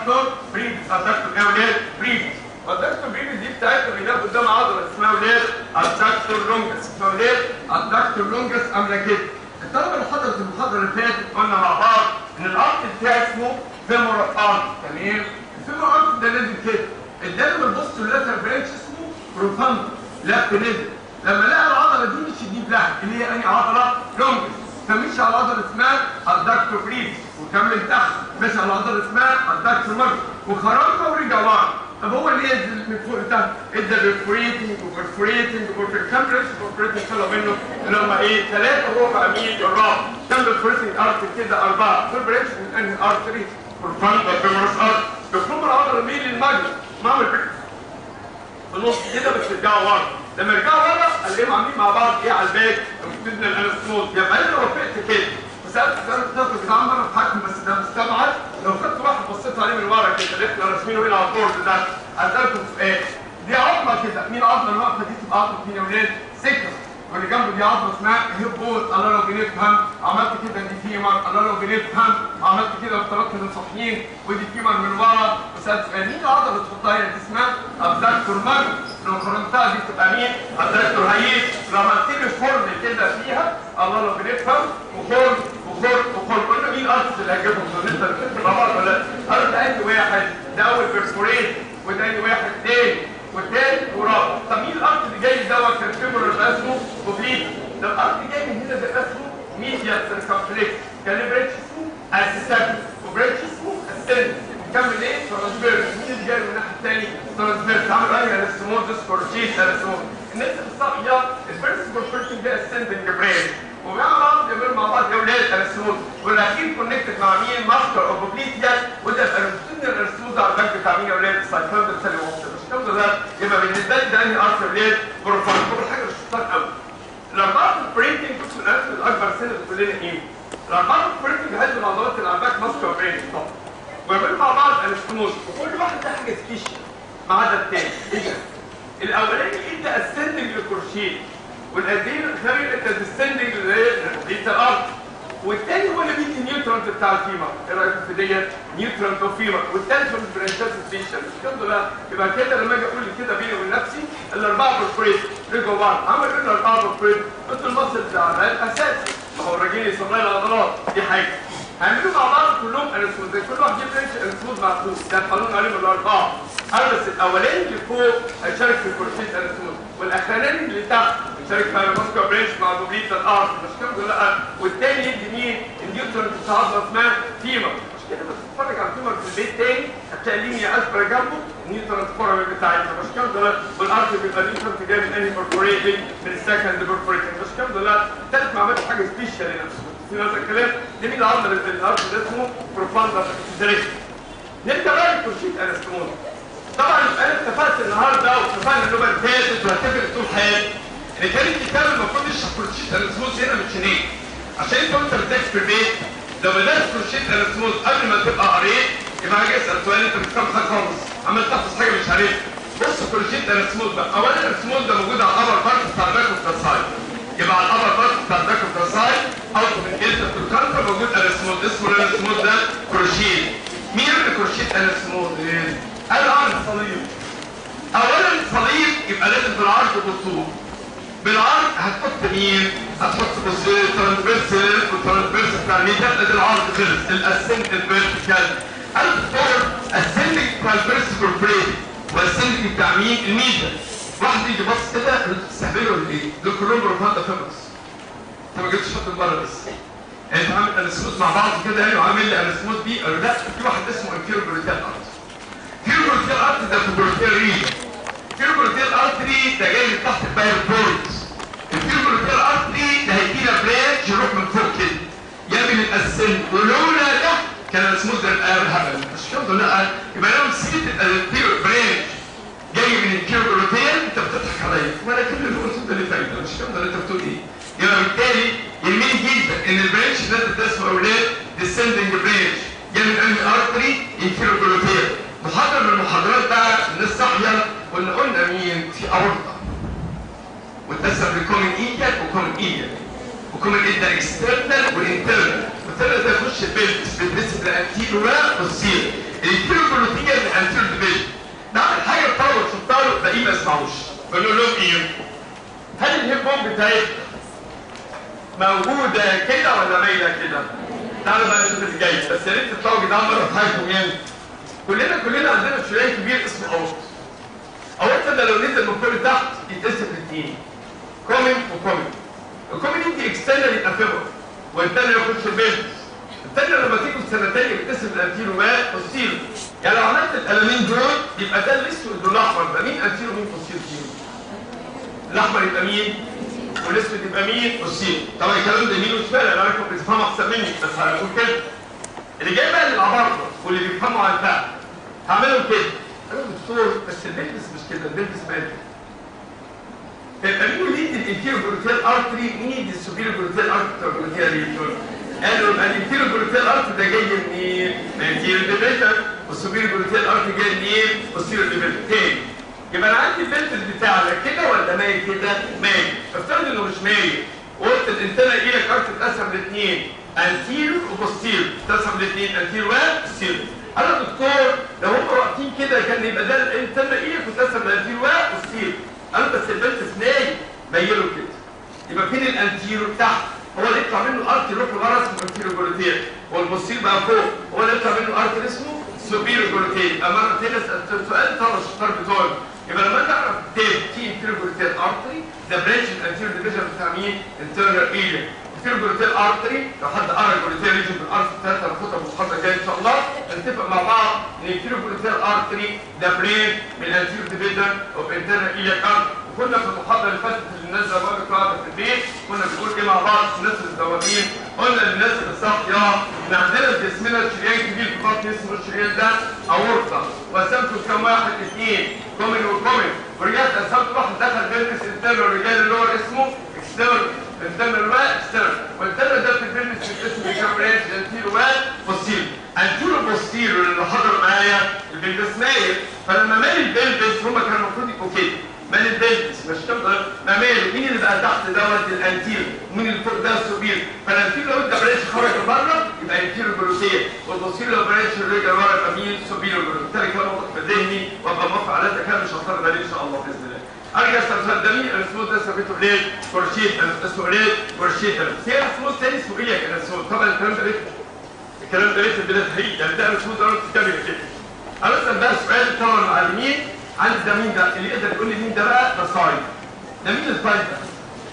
ايه ولاد؟ بريفس. والدكتور بريفس دي بتاعتنا اللي قدام عضله اسمها ولاد الدكتور لونجس. اسمها ولاد الدكتور لونجس عامله كده. الطلبه اللي حضرت المحاضره اللي فاتت قلنا مع بعض ان الارت بتاعي اسمه فيمورال ارت تمام. الفيمورال ارت ده نازل كده ادانا من بوست اللاتر برانش اسمه بروفاندر لف نزل. لما لقى العضله دي مش دي بلها اللي هي اي عضله لونجس فمشي على عضله اسمها الدكتور بريفس وكمل تحت مشي على عضله اسمها الدكتور ماجنس وخرجها ورجع ورا. طب هو اللي ينزل من فوق ده ادى بيرفوريتنج بورفوريتنج طلع منه اللي هم ايه؟ 3 وهو بقى مين؟ الرابع. كان بيرفوريتنج ارت كده 4 دول برانش من انهي ارتري؟ بروفاندر فيمورس ارت. بيخرجوا العضله مين؟ للماجنس معمل في النص كده بس يرجعوا ورا. لما يرجعوا ورا الاقيهم عاملين مع بعض ايه على الباك؟ بتدنا الانستموز. يبقى انا لو وافقت كده وسالت تاخد كده مره في حكم بس ده مستبعد. لو خدت واحد بصيت عليه من ورا كده اللي احنا راسمينه هنا على البورد ده هسالكم سؤال. دي عظمه كده مين العظمه اللي واقفه دي؟ تبقى عظمه مين يا ولاد؟ سكه. واللي جنبه دي عظمه اسمها هيب بول. الله لو بنفهم عملت كده دي فيمر. الله لو بنفهم عملت كده وافترضت ان صاحيين ودي فيمر من ورا وسالت سؤال مين العضله اللي تحطها هنا؟ دي اسمها الدكتور ماجنس. لو قارنتها دي تبقى مين؟ الدكتور هيئ. لو عملت لي فورم كده فيها الله لو بنفهم وخرم قلنا مين الارتس اللي هجيبهم دول؟ انت بتكتب مع بعض ولا لا؟ ارت انهي واحد؟ ده اول بيرفوريت وده انهي واحد؟ تاني والتالت ورابع. طب مين الارت دوت كان فيمورال يبقى اسمه اوبليك. لو الارض جاي من هنا بيبقى اسمه ميديال سيركمفلكس. كان بريتش اسمه اسيستابل وبريتش اسمه اسيستنت. نكمل ايه؟ ترانسفيرس. مين اللي جاي من الناحيه الثانيه؟ ترانسفيرس. عملوا ايه؟ الاسمود ديسكورشيت الاسمود. الناس الصاحيه الفيرست بروفيرتنج ده اسندنج برين وبيعملوا بيعملوا مع بعض اولاد الاسمود والاخير كونكتد مع مين؟ ماستر اوبوبليتيا وده الارستودنال الاسمود على الباك بتاع مين يا اولاد؟ السايكلويد سيلوموس. مش كده ده يبقى بالنسبه لي ده انهي ارثر اولاد؟ بروفايل. كل حاجه مش شطار قوي. الاربعه برينتنج بص من الاسم الاكبر سنه كلنا ايه؟ الاربعه برينتنج هيدوا العضلات اللي على الباك ماستر برين طبعا ويعملوا مع بعض الاسمود وكل واحد ده حاجه سبيشال ما عدا الثاني. ايه ده؟ الاولاني انت اسندنج للكروشيه والاخير انت ديسندنج للارض والثاني هو اللي بيدي النيوترونت بتاع الفيمر. ايه رايك في ديت؟ نيوترونت اوف فيمر والثالث هو البرانشات ستيشن. الحمد لله. يبقى كده لما اجي اقول كده بيني وبين نفسي الاربعه بروفريت رجعوا بعض. عملوا ايه الاربعه بروفريت؟ انتوا المصل بتاع الاساسي ما هو الراجل يصنع العضلات دي حاجه. هيعملوا مع بعض كلهم انسمود زي كل واحد يفرنش انسمود معكوس ده القانون عليهم الاربعه. انا بس الاولاني اللي فوق هيشارك في الكورتيز انسمود والاخراني اللي تحت هيشارك في الماسكو برينش مع دوبليت الارض. مش كده لا. والتاني يدي مين؟ النيوترون بتاع عضله اسمها فيمر. مش كده بس تتفرج على الفيمر في البيت تاني هتلاقي لينيا اسفل جنبه النيوترون فورم بتاعتها. مش كده لا. والارض بيبقى النيوترون جاي من انهي بورفوريتنج من السكند بورفوريتنج. مش كده لا. الثالث ما عملش حاجه سبيشال لنفسه. في هذا الكلام ده مين العظم اللي في الارض ده اسمه بروفاندا فيزيريك. نرجع بقى للكورشيت انستمون. طبعا انا اتفقت النهارده واتفقنا اللغه اللي فاتت وهتفق طول حياتي ان كان الكتاب المفروض يشرح كورشيت انستمون هنا من شنين عشان انت بتذاكر في البيت لو بدات كورشيت انستمون قبل ما تبقى قريت يبقى هاجي اسال سؤال انت مش فاهم حاجه خالص عمال تحفظ حاجه مش عارفها. بص كورشيت انستمون ده اولا الانستمون ده موجود على الابر بارت بتاع الباك اوف ذا سايد. يبقى على الابر بارت بتاع الباك اوف ذا سايد او من جلد الكانتر موجود انستمون اسمه الانستمون ده كورشيت. مين اللي كورشيت انستمون؟ العرض صليب. اولا صليب يبقى لازم بالعرض وبالطول. بالعرض هتحط مين؟ هتحط ترانسفيرس والترانسفيرس بتاع الميدان ادي العرض خلص. الاسنت الفيرتيكال الدكتور السنت بتاع الفيرتيكال بريد والسنت بتاع مين؟ الميدان. واحد يجي بص كده تستهبله ولا ايه؟ دول كلهم بروفاندا فيبرس. انت ما جبتش حط المره بس. انت عامل انسموث مع بعض كده يعني وعامل لي انسموث بيه قالوا لا في واحد اسمه انفيرو جلوتيال ارت. انفيرو جلوتيال ارت ده في الجلوتيال ريجن. انفيرو جلوتيال ارتري ده جاي من تحت الباير بورت. انفيرو جلوتيال ارتري ده هيدينا برانش يروح من فوق كده يعمل الاسنت ولولا ده كان الانسموث ده يبقى هبل. مش كده لا. يبقى لو نسيت الانفيرو برانش جاي من الانفيرو جلوتيال انت بتضحك عليا وانا كل اللي قلته ده اللي فايده. مش كده انت بتقول ايه؟ يبقى بالتالي يهمني جدا ان البرانش ده اسمه اولاد ديسندنج برانش جاي من انهي ارتري؟ انفيرو جلوتيال. محاضره من المحاضرات بقى الناس صاحيه وان قلنا مين؟ في اورطه واتسم لكومن ايجل وكومن ايجل وكومن ايجل اكسترنال والانترنال والثالث ده يخش البيلت بالنسبه للانتيرو والسير. الانفيرو جلوتيال من انتيرو ديفيجن. نعمل حاجه الطلبه تشطروا الباقيين ما يسمعوش. بنقول لهم ايه؟ هل الهيب بومب بتاعتنا موجوده كده ولا مايله كده؟ تعالوا بقى نشوف اللي جاي بس يا ريت تطلعوا جدعان مره في حياتكم يعني. كلنا عندنا شريان كبير اسمه اورط. اورط ده لو نزل من فوق لتحت يتقسم لاثنين كومن وكومن. الكومن يجي اكسترنال يبقى فيبر والثاني يخش البيلت. الثاني لما تيجي السنه الثانيه بتقسم الانتيرو والبوستيرو. يعني لو عملت القلمين دول يبقى ده الاسود والاحمر ده مين انتيرو مين بوستيرو فيهم؟ الاحمر يبقى مين؟ والاسود يبقى مين؟ بوستيرو. طبعا الكلام ده يمين وشمال انا عارفكم بتفهموا احسن مني بس هنقول كده. اللي جاي بقى للعبارة واللي بيفهموا عن الفعل هعملهم كده. انا دكتور بس البلبس مش كده البلبس مالي. يبقى مين اللي يدي الانفيرو جلوتيال ارتري؟ مين يدي السوبيرو جلوتيال ارتري؟ قالوا الانفيرو جلوتيال ارتري ده جاي منين؟ من الانفيرو ديفيجن والسوبيرو جلوتيال ارتري جاي منين؟ والسيرو ديفيجن. تاني يبقى انا عندي البلبس بتاعنا كده ولا مايل كده؟ مايل. افترض انه مش مايل وقلت الانسان يجي لك ارتري اتقسم لاثنين انتيرو وبوستيرو تقسم لاثنين انتيرو وبوستيرو. انا دكتور لو هم واقفين كده كان يبقى ده الانسان يجي لك وتقسم لانتيرو وبوستيرو. انا بس البلبس نايم ميله كده. يبقى فين الانتيرو؟ تحت. هو اللي يطلع منه ارتري يروح لورا اسمه انتيرو جلوتيال والبوستيرو بقى فوق هو اللي يطلع منه ارتري اسمه سوبيرو جلوتيال. اما انا تاني سالت سؤال طلع الشطار بتوعي يبقى لما تعرف تي انتيريور جلوتيال ارتري ده برانش الانتيريور ديفيجن بتاع مين؟ انترنال ايليا. انتيريور جلوتيال ارتري لو حد قرا الجلوتيال ريجن في الارض الثلاثه الخطه المحاضره الجايه ان شاء الله نتفق مع بعض ان الانتيريور جلوتيال ارتري ده برين من الانتيريور ديفيجن اوف انترنال ايليا كارد. وكنا في المحاضره اللي فاتت اللي الناس زي ما قاعده في البيت كنا بنقول ايه مع بعض الناس الدواجين. قلنا للناس اللي صاحيه ان عندنا في جسمنا شريان كبير في بطن اسمه الشريان ده اورطه وقسمته كام واحد؟ اثنين كومن وكومن. ورجعت قسمت واحد دخل بيلبس انترنال والرجال اللي هو اسمه اكسترنال. الانترنال واكسترنال والانترنال ده في البيلبس اسمه كام برانش؟ انتيرو وبوستيرو. انتيرو وبوستيرو اللي حضر معايا البيلبس مايل فلما مال البيلبس هم كانوا المفروض يبقوا كده مال البيلبس مش تفضل مماله. مين اللي بقى تحت دوت؟ الانتيرو. ومين اللي فوق ده؟ السوبير. فالانتيرو لو انت برانش خرج بره يبقى انتيرو جلوتيه والبوستيرو لو برانش رجع ورا يبقى مين؟ سوبيرو جلوتيه. بالتالي كان موقف في ذهني وابقى موافق على ده كان مش هضطر عليه ان شاء الله باذن الله. ارجع استاذ ده مين الاسمود ده سميته ليه؟ كورشيت. اسمه ليه؟ كورشيت. في اسمود ثاني اسمه ايه كان اسمه طبعا الكلام ده ليه في البلاد هي يعني ده اسمود ده بتتكلم كده. انا اسال بقى سؤال طبعا المعلمين عندي ده مين ده؟ اللي يقدر يقول لي مين ده بقى؟ ده سايد. ده مين السايد ده؟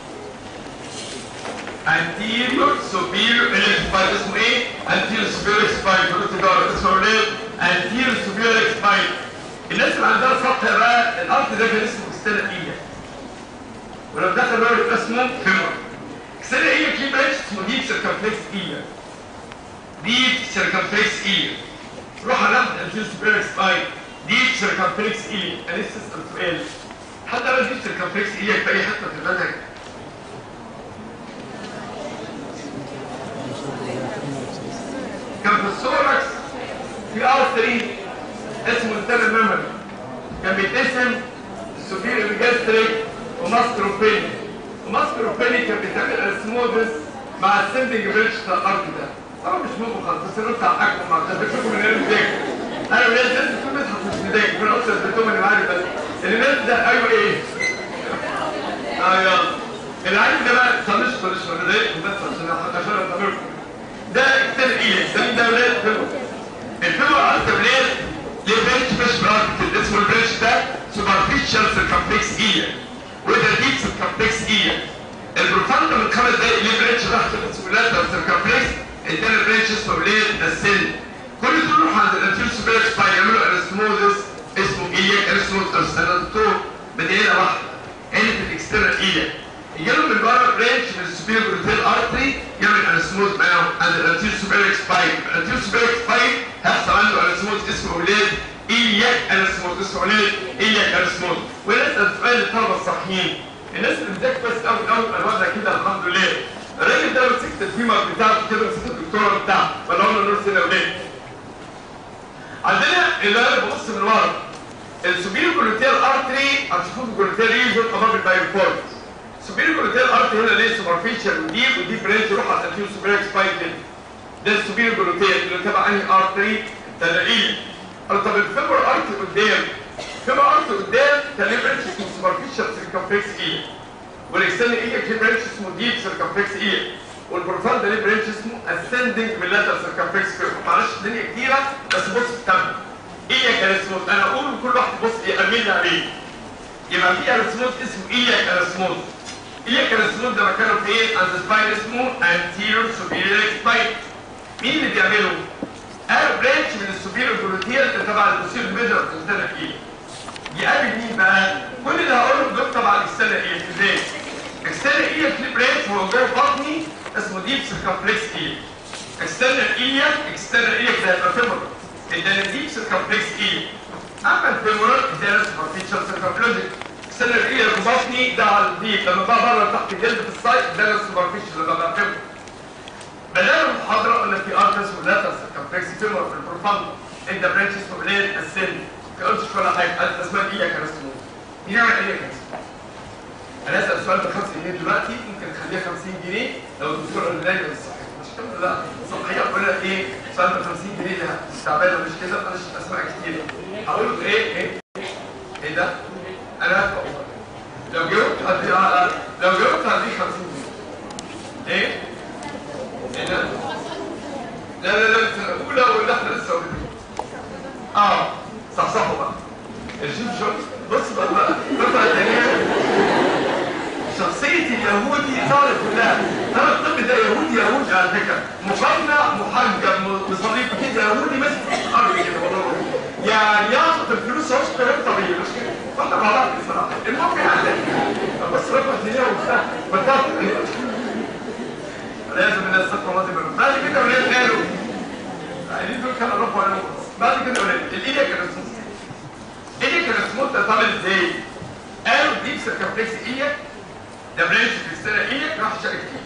anterior superior spine. اسمه ايه؟ anterior superior spine. قلت ده اسمه ايه؟ anterior superior spine. الناس اللي عندها سطح بقى الارض ده كان اسمه اكسترنال ايليا. ولو دخل بقى يبقى اسمه فيمور. اكسترنال ايليا في برانش اسمه ديب سيركمفلكس ايليا. ديب سيركمفلكس ايليا. روح على ناحيه anterior superior spine. ديب سيركمفلكس ايليا. انا لسه اسال سؤال. حد قال ديب سيركمفلكس ايليا في اي حته في المنهج؟ كان في السوركس في ارتري اسمه التالي ميموري كان بيتقسم السوبيريور جاستريك وماسكروبيني. وماسكروبيني كان بيتعمل اسمودس مع السندنج بريتش بتاع الارض ده. طبعا مش مهم خالص بس انا بتاعكم مع تفكركم من غير مذاكر. انا ولاد الناس بتقول بتضحك مش مذاكر وانا اصلا اديتهم اللي معايا بس اللي ناس ده ايوه ايه؟ يلا اللي عندي ده بقى طنش انا ضايقكم بس عشان اطمنكم. ده اكتر ايه؟ ده مين ده ولاد؟ الفيمور ارت ولاد ليه برانش مش برانش اسمه البرانش ده سوبرفيشال سيركمفلكس ايليا وده ديب سيركمفلكس ايليا. البروفاند من 5 دقايق ليه برانش تحت اسمه لاترال سيركمفلكس. التاني برانش اسمه ولاد السن. كل دول يروحوا عند الانتيريور سوبيريور سباين يعملوا انستموزس اسمه ايلياك انستموز ارسنالتو بدايه واحده. هنا في الاكسترنال ايلياك يجيلهم من بره برانش من السوبيريور جلوتيال ارتري يعمل انستموز معاهم عند الانتيريور سوبيريور سباين. الانتيريور سوبيريور سباين هيحصل عنده انستموز اسمه ولاد ايلياك انستموز اسمه ولاد ايلياك انستموز. ونسال سؤال للطلبه الصحيين الناس اللي بتذاكر بس قوي الوضع كده الحمد لله. الراجل ده لو مسكت الفيمر بتاعته كده مسكت الدكتوره بتاعته ولا قلنا نور سنه ولاد. عندنا اللي انا ببص من ورا السوبيريور جلوتيال ارتري هتشوفوه في الجلوتيال ريجن اباف البايوفورد. السوبيريور جلوتيال ارتري هنا ليه سوبرفيشال وديب برانش يروح على الانتيريور سوبيريور سباين كده. ده السوبيريور جلوتيال اللي تبع انهي ارتري؟ تلاقيه. طب الفيمور ارتري قدام الفيمور ارتري قدام كان ليه برانش اسمه سوبرفيشال سيركمفلكس ايليا. والاكسترنال ايليا ليه برانش اسمه ديب سيركمفلكس ايليا. والبروفاند ده ليه برانش اسمه اسندنج من لاترال سيركمفلكس كيرف. معلش الدنيا كتيره بس بص التابلت. ايلياك انستموز انا اقول لكل واحد بص يأمن عليه. يبقى في انستموز اسمه ايلياك انستموز. ايلياك انستموز ده مكانه فين؟ عند سباين اسمه انتيريور سوبيريور سباين. مين اللي بيعمله؟ برانش من السوبيريور جلوتيال تبع البوستيريور ميجر انترنال ايليا. يقابل مين بقى؟ كل اللي هقوله دول تبع الاكسترنال ايليا. ازاي؟ اكسترنال ايليا في برانش هو جوه بطني اسمه ديب سيركمفلكس ايليا. اكسترنال ايليا ده هيبقى فيمورال. ده ديب سيركمفلكس ايليا. اما الفيمورال ده سوبرفيشال سيركمفلوجيك. اكسترنال ايليا في بطني ده على الديب لما بقى بره تحت الجلد في السايد ده السوبرفيشال اللي بقى فيمورال. بدأنا المحاضرة قلنا في ارتس ولاترال سيركمفلكس فيمورال في البروفاند. انت برانش اسمه ولاد السن. ما قلتش ولا حاجه قلت اسمها ايلياك انستموز. يعمل ايلياك انستموز. انا اسال سؤال ب 5 جنيه دلوقتي ممكن نخليها 50 جنيه لو الدكتور اللي دايما الصحيح مش كده لا صحيح اقول لك ايه سؤال ب 50 جنيه ده تعبانه مش كده انا مش اسمع كتير هقول له ايه ده انا هفهم لو جاوبت هدي 50 جنيه ايه ده لا الاولى ولا احنا لسه صحصحوا بقى الجيم شوت بص بقى طالب كلها. انا الطب ده يهودي على فكره، مقارنه محجب بصليب كده يهودي ماسك الارض كده والله. يعني ياخد الفلوس هو اشتغل طبيعي مش كده. واحنا مع بعض بصراحه. المهم يعني بس رقم الدنيا وبتاع بطلت لازم الناس تطلع راضي منهم. بعد كده ولاد قالوا عايزين دول كانوا ربوا عليهم. بعد كده ولاد الايديا كانت سموث. ايديا كانت سموث ده طالع ازاي؟ قالوا ديب سيركمفلكس ايديا ده برانش في السنه ايديا راح شارك فيه.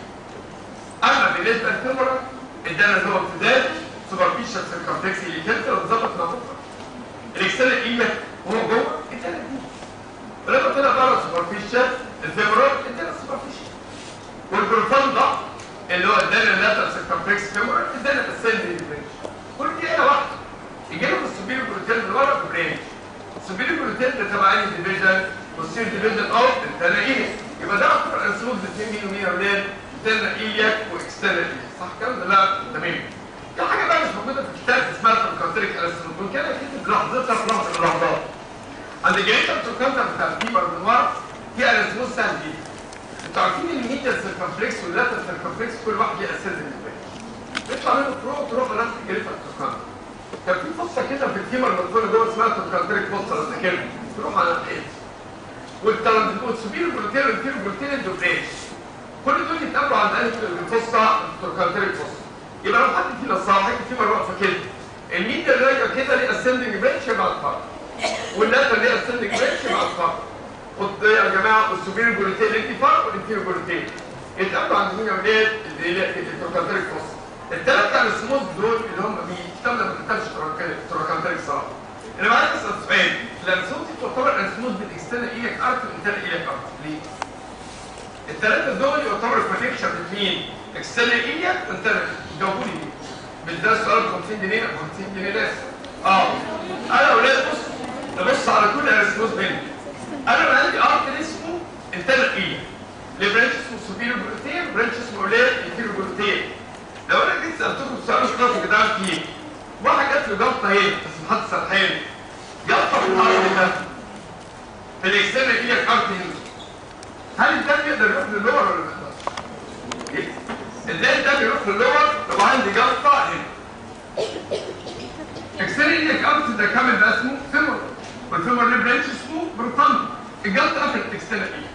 اما بالنسبه للفيمورال ادانا اللي هو امتداد سوبرفيشال سيركمفلكس اللي كانت اتظبط نظافه. الاكسترنال ايديا هو جوه ادانا دي. ولما طلع بره سوبرفيشال الفيمورال ادانا سوبرفيشال. والبروفان ده اللي هو ادانا اللاترال سيركمفلكس فيمورال ادانا السيلفي برانش. كل دي عيله واحده. يجي لهم السوبيريور جلوتين اللي ورا في برانش. السوبيريور جلوتين ده تبع انهي ديفيجن؟ والسير ديفيجن اوف التناقيل. يبقى ده اكتر انسلوب بين مين ومين يا اولاد؟ تناقيلك واكسترنال صح الكلام ده؟ لا تمام. في حاجه بقى مش موجوده في الكتاب اسمها الكونتريك انسلوب وكان كتب لحظتها في لحظه اللحظات. عند الجريتر توكانتا بتاع الفيبر من ورا في انسلوب سهل جدا. انتوا عارفين الميديال سيركمفلكس واللاترال سيركمفلكس كل واحد ليه اساس بيطلع منه فروق تروح لنفس الجريتر توكانتا. كان في فصه كده في الفيمر مدفونه جوه اسمها توكانتريك فصه لو تفتكرها تروح على الحيط. والسوبيريور جلوتين والانفيريور جلوتين الدوبريش كل دول يتقابلوا عند الفصه التوكانتريك فصه. يبقى لو حد فينا صاحي الفيمر واقفه كده الميديال راجع كده ليه اسندنج برانش مع الفرق واللاتر ليه اسندنج برانش مع الفرق. خد يا جماعه السوبيريور جلوتين الانتفار والانفيريور جلوتين يتقابلوا عند مين يا ولاد؟ التوكانتريك فصه. الثلاث كانوا السموث دول اللي هم مين؟ الكتاب ده ما كتبش توكانتريك صراحه. انا عايز اسال سؤال، الانسوت تعتبر انسوت بالاكسترنال ايلك ارت والانترنال ايلك ارت ليه؟ الثلاثه دول يعتبروا كونكشن بين اكسترنال ايلك وانترنال جاوبوا لي ليه؟ بالذات سؤال ب 50 جنيه 50 جنيه ناس. انا يا اولاد بص نبص على كل انسوت بينهم. انا عندي ارت اسمه انترنال ايلك ليه برانش اسمه سوبيريور جلوتين برانش اسمه اولاد انفيريور جلوتين. لو انا جيت سالتكم سؤال شاطر كده فيه واحد جات له جلطه هنا بس محط سرحان جلطه في الارض ده في الاكسترنال ايلك ارت هنا هل الدم يقدر يروح للور ولا ما يقدرش؟ ازاي الدم يروح للور لو عندي جلطه هنا؟ اكسترنال ايلك ارت ده كامل ده اسمه فيمور والفيمور ليه برانش اسمه بروتاند. الجلطه في الاكسترنال ايلك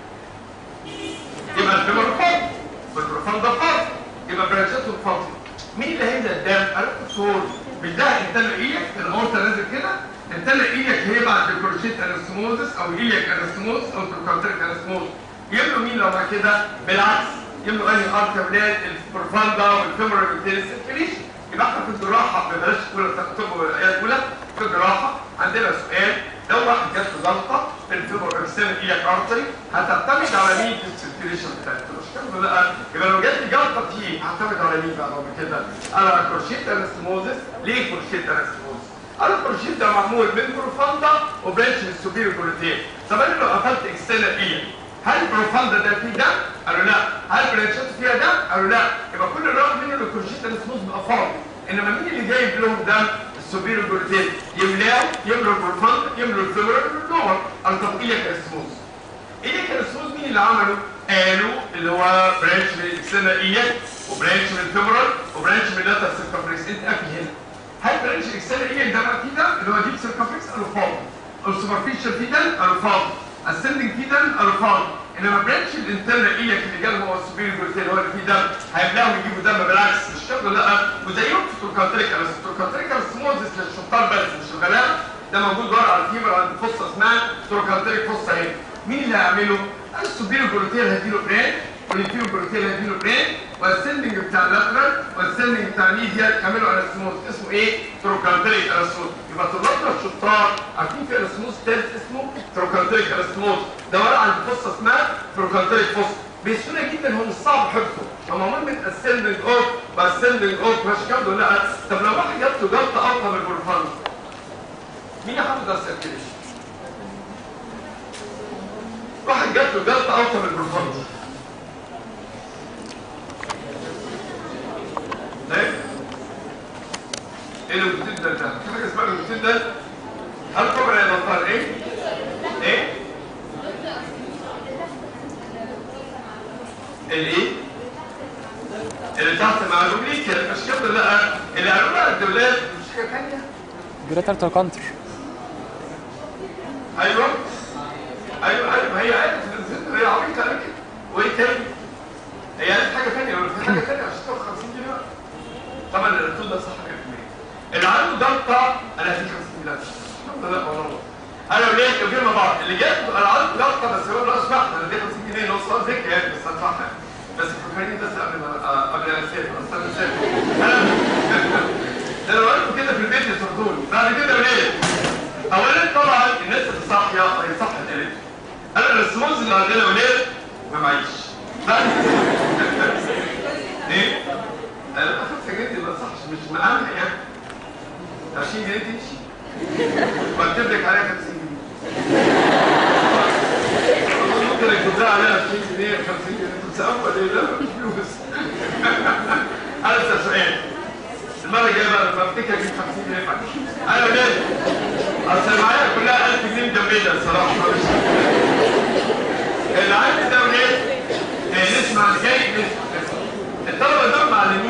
يبقى الفيمور فاضي والبروتاند ده فاضي يبقى برانشاته فاضيه. مين اللي هيبدا الدم؟ عرفت الصور مش ده انتل ايلك الاورطه نازل كده انتل ايلك هي بعد الكروشيت انستموزس او ايلك انستموزس او توكانتريك انستموزس يملوا مين لو ما كده؟ بالعكس يملوا انهي ارت يا ولاد؟ البروفاندا والفيمورال والتيرسيفيليشن. يبقى احنا في الجراحه ما بلاش تكتبوا الايات الاولى في الجراحه عندنا سؤال لو واحد جات له جلطه في الفيمور اكسترنال ايلك ارتري هتعتمد على مين في السيركيليشن بتاعته؟ مش كده لا؟ يبقى لو جات لي جلطه فيه هعتمد على مين بقى بعد كده؟ على كروشيت انستموزس. ليه كروشيت انستموزس؟ الكروشيت ده معمول من بروفاندا وبرانش من السوبيريور جلوتين. طب انا لو قفلت اكسترنال ايلك هل البروفاندا ده فيه دم؟ قالوا لا. هل برانشات فيها دم؟ قالوا لا. يبقى كل الرغم منه الكروشيت انستموزس بقى فاضي. انما مين اللي جايب لهم دم؟ السوبيريور جلوتين. يملوا البروفاندا يملوا الفيمورال واللور. قالوا طب ايلك انستموزس. ايلك انستموزس مين اللي عمله؟ قالوا اللي هو برانش من الاكسترنال ايلك وبرانش من الفيمورال وبرانش من اللاترال سيركمفلكس. انت قافل هنا. هل برانش الاكسترنال ايلك ده بقى فيه دم اللي هو ديب سيركمفلكس؟ قالوا فاضي. السوبرفيشال فيه دم؟ قالوا فاضي. السندنج فيه دم؟ قالوا فاضي. انما برانش الانترنال ايلك اللي جاله هو السوبيريور جلوتين هو اللي فيه دم هيبداوا يجيبوا دم بالعكس مش كده لا. وزيهم في التوكانتريك التوكانتريك سموزس للشطار بس مش الغلابه ده موجود ورا على الفيبر عند فصه اسمها توكانتريك فصه هنا. مين اللي هيعمله؟ السوبيريور جلوتين هيديله برين والانفيريور جلوتين هيديله برين والسندنج بتاع اللاترال والسندنج بتاع الميديال يعملوا انستموز اسمه ايه؟ توكانتريك انستموز. يبقى طلابنا الشطار عارفين في انستموز ثالث اسمه توكانتريك انستموز ده ورا عند فصه اسمها توكانتريك فصه. بسهوله جدا هو مش صعب حفظه. هو معمول من اسندنج اوف واسندنج اوف ماشي كده ولا لا؟ طب لو واحد جات له جلطه اوطى من البروفاندا مين يحافظ على السيركيليشن؟ واحد جات له جلطه اوطى من البروفاندا ايه الجلوتين ده؟ في حاجه اسمها الجلوتين ده؟ هل كبر يا بطال ايه؟ ايه؟ الايه؟ اللي تحت مع الروبليكيا مش كده؟ لا اللي قالوا بقى الدولاب مش حاجه ثانيه. جريتر تركانتر. ايوه ما هي قالت هي عبيطه قالت كده. وايه تاني؟ هي قالت حاجه ثانيه ولا في حاجه ثانيه عشان تاخد 50 جنيه بقى. طبعا اللي قلته ده صح 100%. اللي عنده ضغطه انا هديك 50 جنيه. الحمد لله والله. انا وليه كبير مع بعض اللي جاب انا عندي ضغطه بس هو ناقص واحده انا اديك 50 جنيه نص ذكي يعني بس هدفعها. بس فكرني بس قبل ما اسافر اصل انا مسافر. انا لو قلت كده في البيت يطردوني بعد كده وليه؟ اولا طبعا الناس اللي صاحيه هي صح قالت انا الرسموز اللي عندنا وليه ما معيش. ايه؟ انا 5 جنيه ما صحش مش معانا يعني 20 جنيه تمشي واكتب لك عليها 50 جنيه. ممكن يتوزع عليها 20 جنيه 50 جنيه تتسقف ولا ايه؟ لا مفيش فلوس. أنسى سؤال المرة الجاية بقى لما افتكر اجيب 50 جنيه فاكر. أنا ليه؟ أصل معايا كلها 1000 جنيه مجمدة الصراحة. اللي عندي ده وليه؟ نسمع الجاي الطلبة دول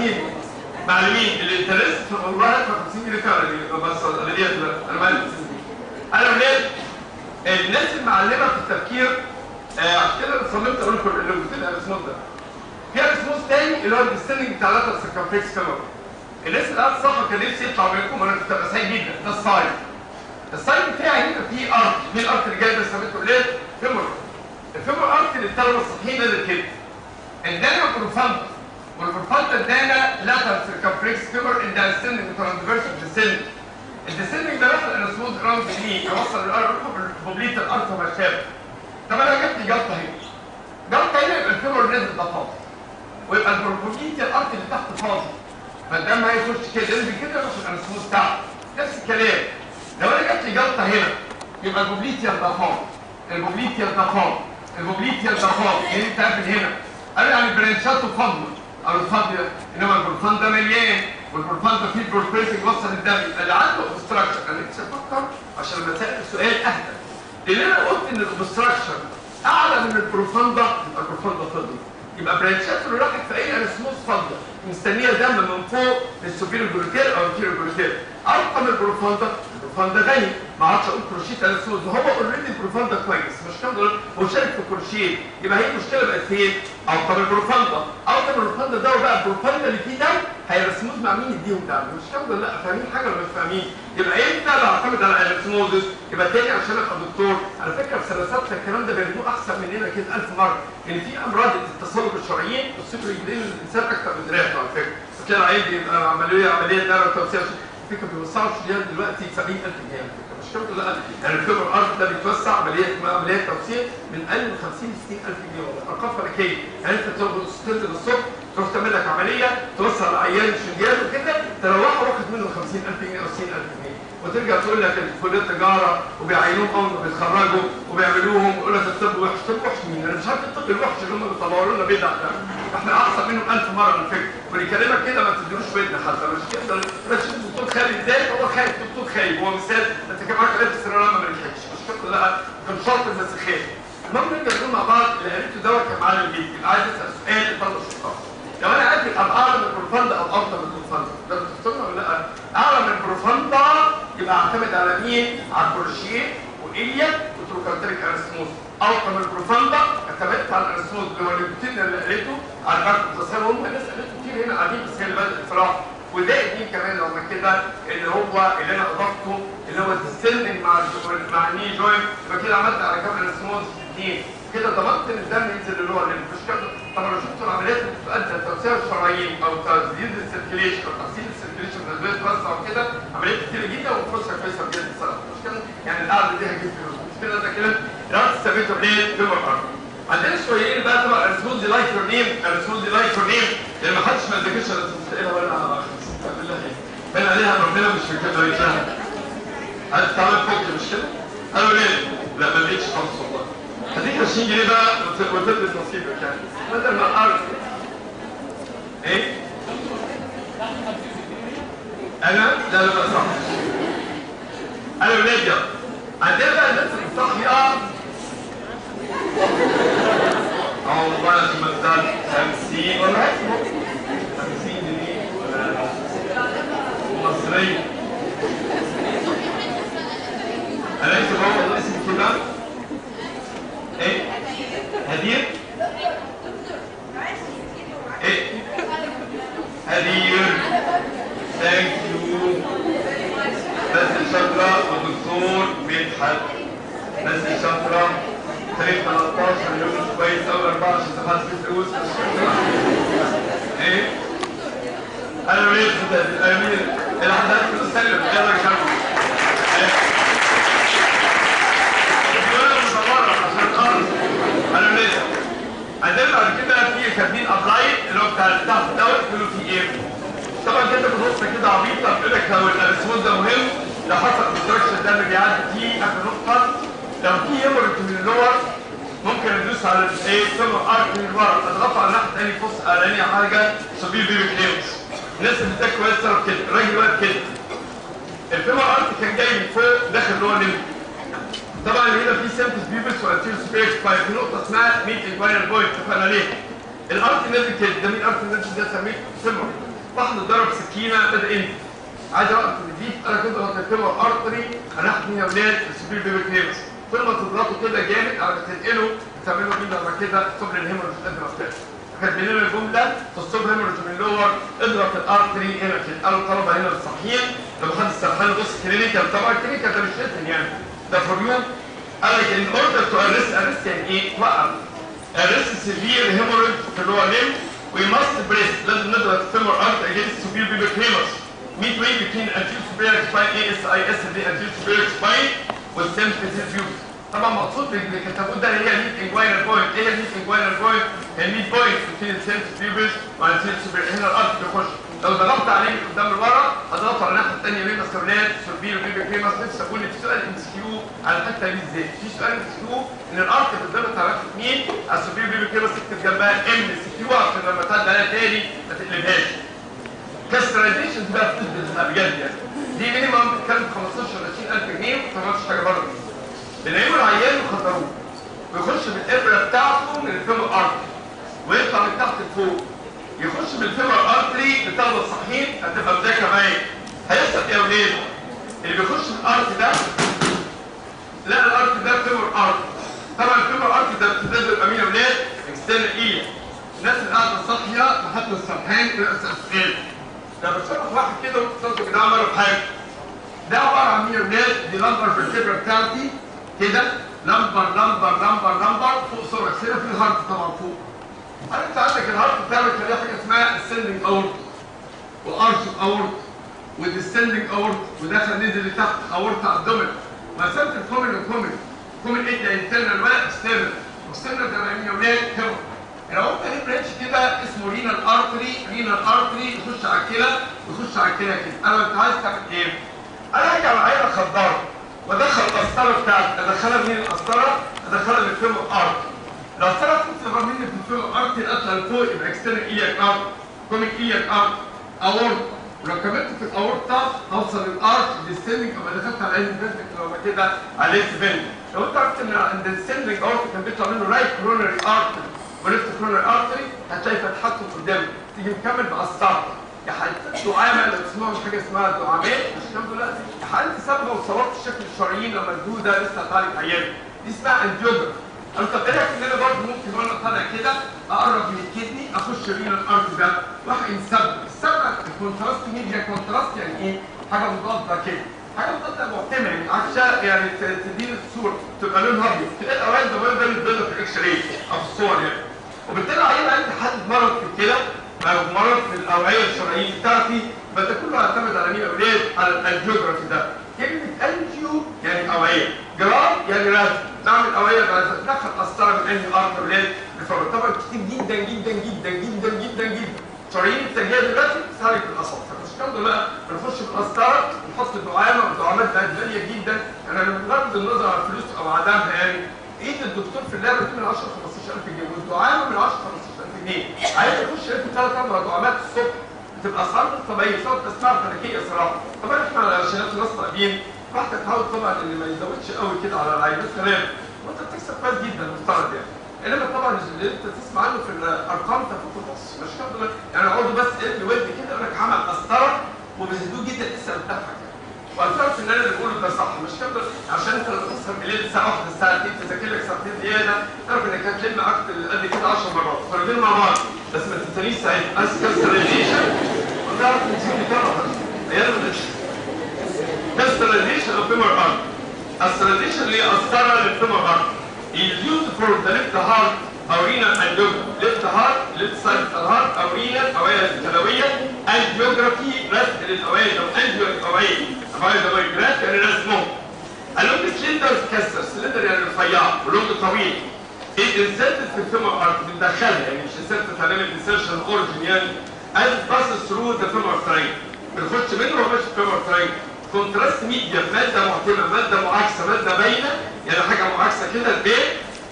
معلمين الانترست في الموضوع هدفع 50 جنيه فعلا بس اللي ديت أنا معايا 50 جنيه. أنا وليه؟ الناس المعلمة في التفكير عشان كده انا صممت اقول لكم اللي قلت لها الاسموس ده. في اسموس تاني اللي هو الديستنج بتاع لاتر سيركمفلكس كاميرا. الناس اللي قاعده صح كان نفسي يطلع منكم وانا كنت ابقى سعيد جدا. ده السايد. السايد بتاعي هنا فيه ارك، مين الارك اللي جاي ده سميته ليه؟ فيمور. الفيمور ارك اللي الطلبه الصحيين نازل كده. ادانا بروفاندا والبروفاندا ادانا لاتر سيركمفلكس كاميرا ان ذا ديستنج وترانسفيرس ديستنج. الديستنج ده بيحصل الاسموس راوند ليه يوصل الارك بالبوبليت الارك وما شابه. طب انا جبت جلطه هنا. جلطه هنا يبقى الفيمور نزل ده فاضي. ويبقى البروبوبليت الارك اللي تحت فاضي. ما دام هيخش كده ينزل كده ياخد الاسموس بتاعه. نفس الكلام. لو انا جبت جلطه هنا يبقى البوبليتيا ده فاضي. البوبليتيا ده فاضي. البوبليتيا ده فاضي. يعني انت قافل هنا. قال يعني برانشاته فاضيه. او الفاضيه انما البروفان ده مليان والبروفان ده فيه بروسبريتنج وصل الدم. اللي عنده اوبستراكشن انا نفسي افكر عشان لما اسال السؤال اهدى. لان انا قلت ان الاوبستراكشن اعلى من البروفاندا يبقى البروفاندا فاضي. يبقى برانشات اللي راحت في اي انسموس فاضيه مستنيه دم من فوق للسوبيريور جلوتيل او الانفيريور جلوتيل. ارقى من البروفاندا غني ما عادش اقول كروشيت انسموس وهو اوريدي البروفاندا كويس مش كده هو شارك في كروشيت. يبقى هي المشكله بقت فين؟ ارقى من البروفاندا. ارقى من البروفاندا ده وبقى البروفاندا اللي فيه دم هيرسموز مع مين يديهم دم مش كده لا فاهمين حاجه ولا مش فاهمين؟ يبقى امتى بعتمد على الانسموزس؟ يبقى تاني عشان ابقى دكتور على فكره في سنه سته الكلام ده بيرموه احسن مننا كده 1000 مره. ان في امراض التصلب الشرايين الصدر يجري الانسان اكتر من دراعته على فكره. كده عايز يبقى عمليه دارة توسيع فكره بيوسعوا الشريان دلوقتي 70,000 جنيه على فكره مش كده لا يعني الفيبر ارض ده بيتوسع عمليات توسيع من اقل من 50 ل 60,000 جنيه والله ارقام فلكيه. يعني انت تنزل الصبح تروح تعمل لك عمليه توسع العيان الشريان وكده تروحوا واخد منه 50,000 جنيه او 60,000 جنيه وترجع تقول لك كليه تجاره وبيعينوهم اول ما بيتخرجوا وبيعملوهم ويقول لك الطب وحش. طب وحش مين؟ انا مش عارف الطب الوحش اللي هم بيطلعوا لنا بدع ده. احنا احسن منهم 1000 مره على فكره وبيكلمك كده ما تديلوش ودن حتى مش كده. بس الدكتور خالد ازاي هو خايف الدكتور خايف هو مثال انت كمان معاك عرفت الثانويه ما لحقتش مش كده لا كان شاطر بس خايف. المهم نرجع نقول مع بعض اللي قريته دوت كان معلم جدا عايز اسال سؤال يطلع الشطاره. لو انا عارف ابقى اعلى من البروفاندا او افضل من البروفاندا ده بتفتكروا ولا لا؟ اعلى من البروفاندا يبقى اعتمد على مين؟ على الكروشيه وايليا وتروكارتريك ارسموس. اوطى من البروفاندا اعتمدت على الارسموس اللي هو النيكوتين اللي قريته على الباك التصوير وهم الناس قالت كتير هنا قاعدين بس هي اللي بدات الصراحه. وزائد مين كمان لو كده اللي هو اللي انا اضفته اللي هو الديستنج مع الني جوينت يبقى كده عملت على كام ارسموس 2 كده ضمنت ان الدم ينزل اللي هو مش كده. طبعا لو شفتوا العمليات اللي بتؤدي توسيع الشرايين او تزييد السيركيليشن او تحسين السيركيليشن من البيت توسع وكده عمليات كتير جدا وفلوسها كويسه بجد الصراحه مش كده يعني القعده دي هتجيب فلوس مش كده ده كده راس ثابته ليه؟ فيمر ارك. عندنا شويين بقى طبعا الرسول دي لايك يور نيم الرسول دي لايك يور نيم لان ما حدش ما ذاكرش الاسئله ولا بالله بين عليها ربنا مش في كده يتفهم. عايز تعمل فكر مش كده؟ قالوا ليه؟ لا ما لقيتش خالص والله. هديك 20 جنيه بقى وتلبس نصيبك يعني بدل ما الارض ايه؟ انا لا صح. انا ولاد يلا عندنا بقى الناس الصاحيه والله يا سيدي 50 ولا 50 جنيه ولا مصرية. أليس هو الاسم كده؟ إيه؟ هدير؟ إيه؟ هدير. ثانك يو. بس الشاطرة ودكتور مدحت. بس الشاطرة تاريخ 13 يوم كويس أول 24 صفحات في فلوس. إيه؟ أنا وليد أمير إلى حد الآن سلم يلا نكمل. أنا وليد عندنا بعد كده في كاتبين أبلايد اللي هو بتاع التحت دوت بيقولوا فيه إيه؟ طبعا كده بنقطة كده عبيطة بتقول لك لو الأرسمون ده مهم لو حصل كونستراكشن ده اللي بيعدي فيه آخر نقطة لو في هيموريدج من اللور ممكن ادوس على الايه سمر ارك من ورا اضغط على ناحيه تاني فص اولانيه حاجه سبيل بيبي كليمز. الناس اللي بتاكل كويس صرف كده الراجل واقف كده الفيمر ارك كان جاي من فوق داخل اللي هو نمو. طبعا هنا في سيمبس بيبس وانتيريور سبيركس باي في نقطه اسمها ميد انفايرال بوينت اتفقنا عليها. الارك نازل كده ده مين ارك نازل ده سميه فيمر. واحد ضرب سكينه بدا انت عايز اوقف النزيف انا كده ضغطت الفيمر ارتري هناخد مين يا اولاد السبيل بيبي كليمز. كل ما تضغطوا كده جامد على تنقله تعملوا مين لما كده صبر الهيموريدج اضغط كده. كاتبين لنا الجمله في الصبر هيموريدج من اللور اضغط الارتري هنا كده. قالوا الطلبه هنا الصحيين لما حد سرحان بص كلينيكال طبعا الكلينيكال ده مش ريتن يعني ده فوريوم. قال لك ان اوردر تو ارست يعني ايه؟ توقف ارست سيفير هيموريدج في اللور ليم وي ماست بريس لازم نضغط الفيمور ارت اجينست سوبير بيبي كليمرز ميد واي بين انتيريور سوبيريور سباين اي اس اي اس دي انتيريور سوبيريور سباين والسيمفيسيس فيوز. طبعا مقصود اللي كتبوه ده هي الميد انجوينال بوينت. ايه الميد انجوينال بوينت؟ هي الميد بوينت بين السيمفيسيس فيوز والانتيريور سوبيريور. هنا الارت بيخش لو ضغطت عليه من قدام لورا هضغط على الناحيه الثانيه من السيرولات سوربير وبيبي كريماس. نفسي اقول في سؤال ام سي كيو على الحته دي ازاي؟ في سؤال ام سي كيو ان الارت بتضغط على ناحيه مين؟ على السوربير وبيبي كريماس تكتب جنبها ام سي كيو عشان لما تعدي عليها تاني ما تقلبهاش. كاسترايزيشن دي بقى بتثبت بجد يعني دي مينيمم بتتكلم 15 20000 جنيه ما تعملش حاجه بره. بنعمل عيان وخطروه ويخش بالابره بتاعته من الفيمر ارتري ويطلع من تحت لفوق يخش بالفيمر ارتري بتاخده الصحيح هتبقى مذاكره معايا. هيحصل ايه يا ولاد؟ اللي بيخش الارت ده لا الارت ده فيمر ارت. طبعا الفيمر ارت ده بتبقى بيبقى مين يا ولاد؟ اكسترنال ايه؟ الناس اللي قاعده صاحيه لحد السرحان تبقى سؤال لما بتصرف واحد كده وتصرف كده عمله بحاجه ده عباره عن مين يا ولاد؟ دي لمبر في الكبره بتاعتي كده لمبر فوق صورة هنا في الهارت طبعا فوق. انت عندك الهارت بتعمل خليها حاجه اسمها السندنج اورت وارش اورت والديسندنج اورت ودخل نزل لتحت اورت ابدومين مسافه الكومن كومن ايه انترنال ولا اكسترنال. اكسترنال ده مين يا ولاد؟ هيمور. لو انت ليه برانش كده اسمه رينال ارتري يخش على الكلى ويخش على الكلى كده. انا انت عايز تعمل ايه؟ انا هاجي على عينه خضاره وادخل القسطره بتاعتي ادخلها منين القسطره؟ ادخلها من الفيمور ارت. لو طلعت تظهر مني في الفيمور ارت اطلع لفوق يبقى اكسترنال اياك ارت كوميك اياك ارت اورت. ولو كملت في الاورطه هوصل للارت ديسندنج ابقى دخلت على عين الفيزيك لو كده على الفيزيك. لو انت عرفت ان الديسندنج اورت كان بيطلع منه رايت كورونري ارتري وليفت كورونري ارتري هتلاقي فتحته قدامك تيجي مكمل بقسطره يا حالتي دعامه اللي بتسمعوا حاجه اسمها دعامات مش الكلام دلوقتي يا حالتي صبغه وصورت الشكل الشرايين لما الدوده لسه هتعالج عيان دي اسمها انجيوجرافي. انا طب ايه رايك ان انا برضه ممكن وانا طالع كده اقرب من الكدني اخش بين الارض ده واحقن صبغه. الصبغه الكونتراست ميديا كونتراست يعني ايه؟ حاجه مضاده كده حاجه مضاده معتمه يعني عكسها يعني تديني الصوره تبقى لونها ابيض تلاقي الاوراق ده بيتضرب في الاكس راي او في الصور يعني. وبالتالي عيان عندي حد مرض في الكلى او مرض في الاوعيه الشرايين بتاعتي فده كله يعتمد على مين يا اولاد؟ على الانجيوجرافي ده. كلمه انجيو يعني اوعيه جرام يعني رسم نعمل اوعيه ندخل قسطره من انهي ارتر ولاد بفرق. طبعا كتير جدا شرايين التجهيز دلوقتي بتتحرك في الاصابع مش الكلام ده بقى بنخش بالقسطره نحط دعامه والدعامات بقت غاليه جدا. انا بغض النظر عن الفلوس او عدمها يعني ايد الدكتور في اللعبه دي من 10 15000 جنيه والدعامه من 10 15000 جنيه. عايز يخش ياخد 3 4 دعامات الصبح بتبقى اسعار طبيعيه صوت تسمع فلكيه صراحه. طبعا احنا علشان ناس طيبين براحتك تحاول طبعا اللي ما يزودش قوي كده على العيب بس تمام وانت بتكسب كويس جدا مفترض يعني. انما طبعا اللي انت تسمع عنه في الارقام تفوق النص مش كده يعني اقعدوا بس ابن ودي كده يقول لك عمل قسطره وبيهدوه جدا لسه بتضحك وهتعرف ان انا اللي بقوله ده صح مش كده عشان انت لما تصحى بالليل الساعه 1 الساعه 2 تذاكر لك ساعتين زياده تعرف انك هتلم اكتر قد كده 10 مرات فالاثنين مع بعض بس ما تنسانيش ساعتها اسكالسريليشن وتعرف تنسيني طبعا ايام كاستراليزيشن اوف فيمر ارت السراليزيشن اللي هي قسطره للفيمر ارت is used for the left heart او renal angiography left heart left side of the heart او renal اوعيه الكلويه angiography رسم للاوعيه او انجيو الاوعيه اوعيه الجراف يعني رسمهم اللونج سلندر كسر سلندر يعني رفيع ولونج طويل inserted في الفيمر ارت بندخلها يعني مش inserted هنعمل insertion origin يعني as passes through the femur train بنخش منه وماشي الفيمر تراين كونتراست ميديا ماده محكمه ماده معاكسه ماده باينه يعني حاجه معاكسه كده البيت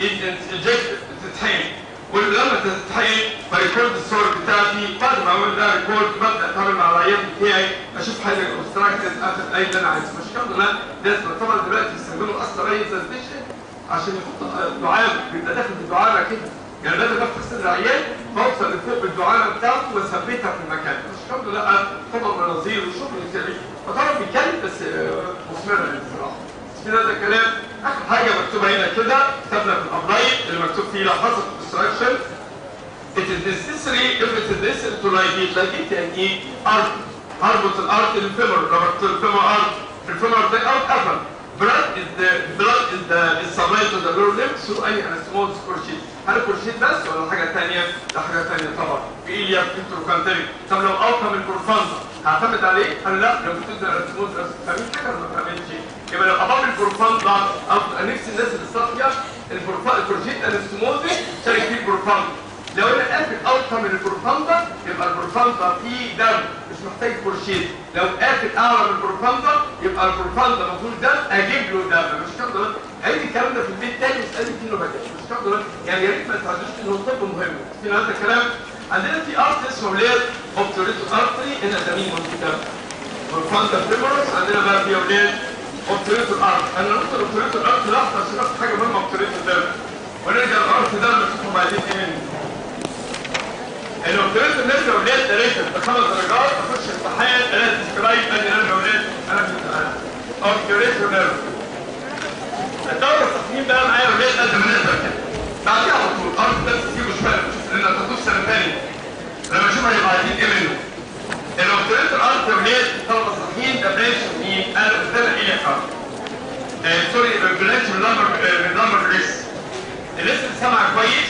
بتتحقن ولما تتحقن بريكورد الصور بتاعتي بعد ما اعمل ده ريكورد ببدا اتعامل مع العيان بتاعي اشوف حاجه اوبستراكتد اخد اي اللي انا عايزه مش كده لا لازم طبعا دلوقتي بيستخدموا اصلا ريزرفيشن عشان يحط دعامه بيبقى داخل في الدعامه كده يعني لازم افتح صدر العيان بوصل لفوق بالدعامه بتاعته واثبتها في المكان مش كده لا طبعا مناظير وشغل كده فطبعا بيتكلم بس مثمره للصراحه في هذا الكلام اخر حاجه مكتوبه هنا كده كتبنا في الابلايد اللي مكتوب فيه لو حصلت obstruction it is necessary if it is necessary to ligate يعني ايه؟ اربط الارض للفيمر ربطت الفيمر ارض الفيمر ده او قفل blood is the supply to the lower limb through any anastomosis crochet هل كورشيت بس ولا حاجه ثانيه؟ لا حاجه ثانيه طبعا في ايليا بتروكانتري طب لو اوقع من البروفاندا هعتمد عليه؟ قال لا لو بتبدا الانستموزس فاهمين حاجه ولا ما فاهمينش؟ يبقى لو اضاف البروفاندا او نفس الناس اللي صافيه الكورشيت انستموزس شارك فيه البروفاندا لو انا قافل اوقع من البروفاندا يبقى البروفاندا فيه دم مش محتاج كورشيت لو قافل اعلى من البروفاندا يبقى البروفاندا ما فيهوش دم اجيب له دم مش كده هيجي الكلام ده في البيت تاني واسالني فيه نوبات مش كده يعني يا ريت ما تعدوش انه الطب مهم في هذا الكلام عندنا في ارت اسمه ولاد اوبتوريتو ارتري هنا ده مين الكتاب بروفاندا فيمورس عندنا بقى في ولاد اوبتوريتو ارت انا قلت اوبتوريتو ارت لحظه عشان اخد حاجه مهمه اوبتوريتو ده ونرجع الارت ده نشوفه بعدين ايه منه الاوبتوريتو نرجع ولاد ثلاثه ب5 درجات اخش امتحان الاقي سبسكرايب اني انا ولاد انا في الامتحان اوبتوريتو نيرف الدورة التصميم بقى معايا ولاد قد ما نقدر كده بعديها على طول ارض ده تسيبه شويه لان هتاخدوه سنه ثانيه لما اشوف هيبقى عايزين ايه منه الاوبتوريتو الارض يا ولاد الطلبه الصحيين ده برانش مين؟ انا قدام ايه يا حرام سوري برانش من لامبر ريس الناس اللي سامعه كويس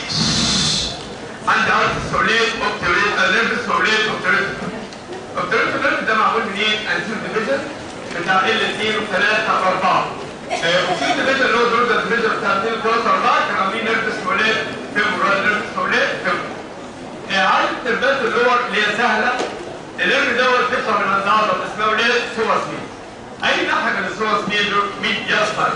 عندي ارض سوليد اوبتوريتو نيرف سوليد اوبتوريتو نيرف ده معمول منين؟ انتير ديفيجن بتاع ال2 و3 و4 وفي ديفيجن اللي هو دول ده الديفيجن بتاع 2 و3 4 كانوا عاملين نيرف سوليد فيمورال نيرف سوليد عارف التربات اللور اللي هي سهله النيرف دوت بيطلع من عند عضله اسمها ولاد سوس ميد اي ناحيه من السوس ميد يسطر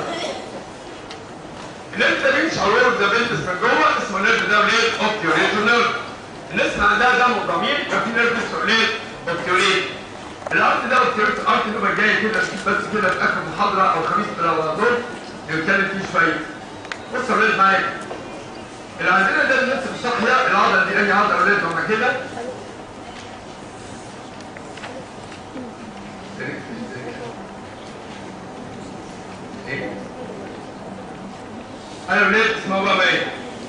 النيرف ده بيمشي على الورد ده بيلبس من جوه اسمه النيرف ده ولاد اوبتيوريتو نيرف الناس اللي عندها دم وضمير يبقى في نيرف اسمه ولاد اوبتيوريتو الارت ده اوبتيوريتو ارت اللي جاي كده بس كده في اخر محاضره او خميس رمضان نتكلم فيه شويه بصوا يا ولاد معايا اللي عندنا ده الناس الصحيه العضله دي اي عضله ولاد لما كده ايه انا ولاد اسمها بقى ايه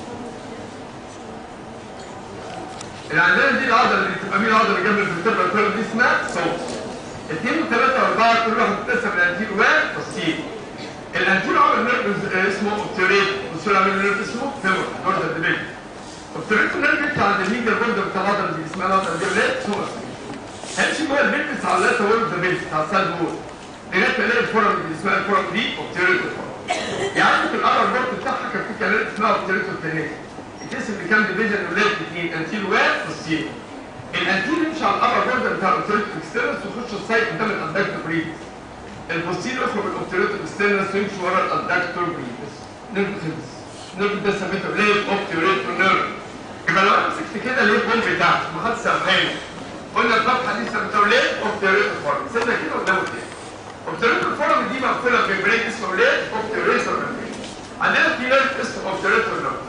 اللي عندنا دي العضله اللي بتبقى مين العضله اللي جنب الفرتبرا الكورد دي اسمها صوت 2 و3 و4 كل واحد بتتقسم الانتير والبوستير الانتير عمل نيرف اسمه اوبتوريتو والسول عمل نيرف اسمه فيمور جوردر ديبيت اوبتوريتو نيرف بتاع الليجر جوردر بتاع العضله دي اسمها العضله دي ولاد سوس هيمشي جوه البيلبس على اللاتر وورد ديبيت بتاع السايد وول لغايه ما يلاقي الفورم اللي اسمها الفورم دي اوبتوريتو فورم يعني في الابر بورد بتاعها كان في كلمات اسمها اوبتوريتو الثانيه الجسم اللي كان ديفيجن ولاد اثنين انتير وبوستير الانتير يمشي على الابر بورد بتاع الاوبتوريتو اكسترنس ويخش السايت قدام الادكتور بريفس البوستير يخرج من الاوبتوريتو اكسترنس ويمشي ورا الادكتور بريفس نيرف خلص نيرف ده سميته ليه اوبتوريتو نيرف يبقى لو انا مسكت كده ليه البوم بتاعته ما حدش سامحني قلنا الفتحه دي سميتها ليه اوبتوريتو فورم سيبنا كده قدامه كده اوبتوريتو فورم دي مقفوله بمبرين اسمه ليه اوبتوريتو نيرف عندنا في نيرف اسمه اوبتوريتو نيرف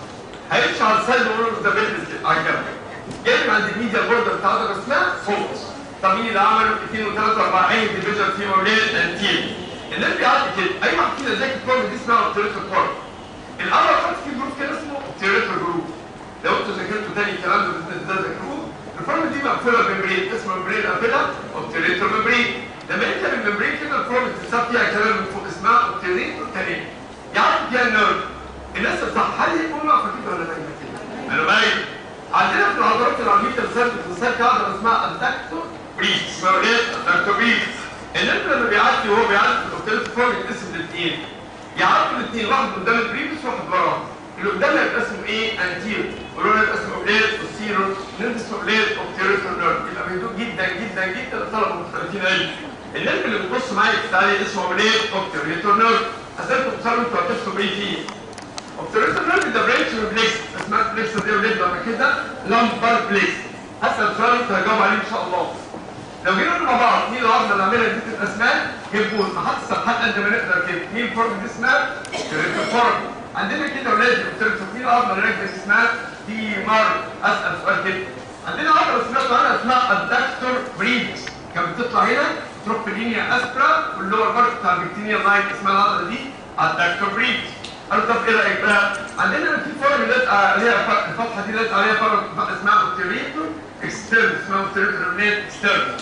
هيمشي على السايد وول اوف ذا بيلفس على الجنب. جاي عند الميديا بوردر بتاع العضله اسمها صوت. طب مين اللي عمل 2 و3 و4 اي ديفيجن في مولين انتيل؟ الناس بيعدي كده، اي واحد كده ذاكر الفورم دي اسمها اوبتيريتور فورم. الاول خدت في جروب كده اسمه اوبتيريتور جروب. لو انتوا ذاكرتوا تاني الكلام ده ده ذاكروه. الفورم دي مقفوله بممبرين اسمه ممبرين قافلها اوبتيريتور ممبرين. لما انت بالممبرين كده الفورم بتتساب فيها كلام من فوق اسمها اوبتيريتور كارين. يعدي فيها النيرف. الناس صح هل يكون واقفه كده ولا باينه كده؟ انا باين. عندنا في العضلات العميقه بتسال عضله اسمها الدكتور بريس اسمها ايه؟ الدكتور بريس. النيرف لما بيعدي وهو بيعدي في الاوبتيريتور فورم يتقسم لاثنين. يعدوا الاثنين واحد قدام البريفس واحد وراه. اللي قدام يبقى اسمه ايه؟ انتيرو، واللي يبقى اسمه بليد اوسيرو، نيرف اسمه بليد اوبتيريتور نيرف. يبقى بيدوق جدا جدا جدا الطلبه مختلفين قوي. النيرف اللي بتبص معايا عليه اسمه بليد اوبتيريتور نيرف. اسالكم سؤال انتوا هتفهموا ايه فيه؟ اوبتيريتور نيرف ده برانش من بليكس، اسمها بليكس دي وليد لما كده لامبر بليكس. هسال سؤال انتوا هتجاوبوا عليه ان شاء الله. لو جينا مع بعض مين العضله اللي عاملها دي الاسنان؟ جبون، نحط السبحات قد ما نقدر كده. مين الفورم دي اسمها؟ اوبتيريتور فورم. عندنا كده ولاد الاوبتيريتور مين العضله اللي راكبه اسمها؟ دي مار. اسال سؤال كده. عندنا عضله سمعتوا عنها اسمها الدكتور بريفس، كانت بتطلع هنا تروح في لينيا اسبرا واللور بارت بتاع البكتيريا لاين اسمها العضله دي الدكتور بريفس. قالوا طب ايه رايك بقى؟ عندنا في فورم لازقه عليها الفتحه دي لازقه عليها فورم اسمها اوبتيريتور اكسترن، اسمها اوبتيريتور نيت اكسترن.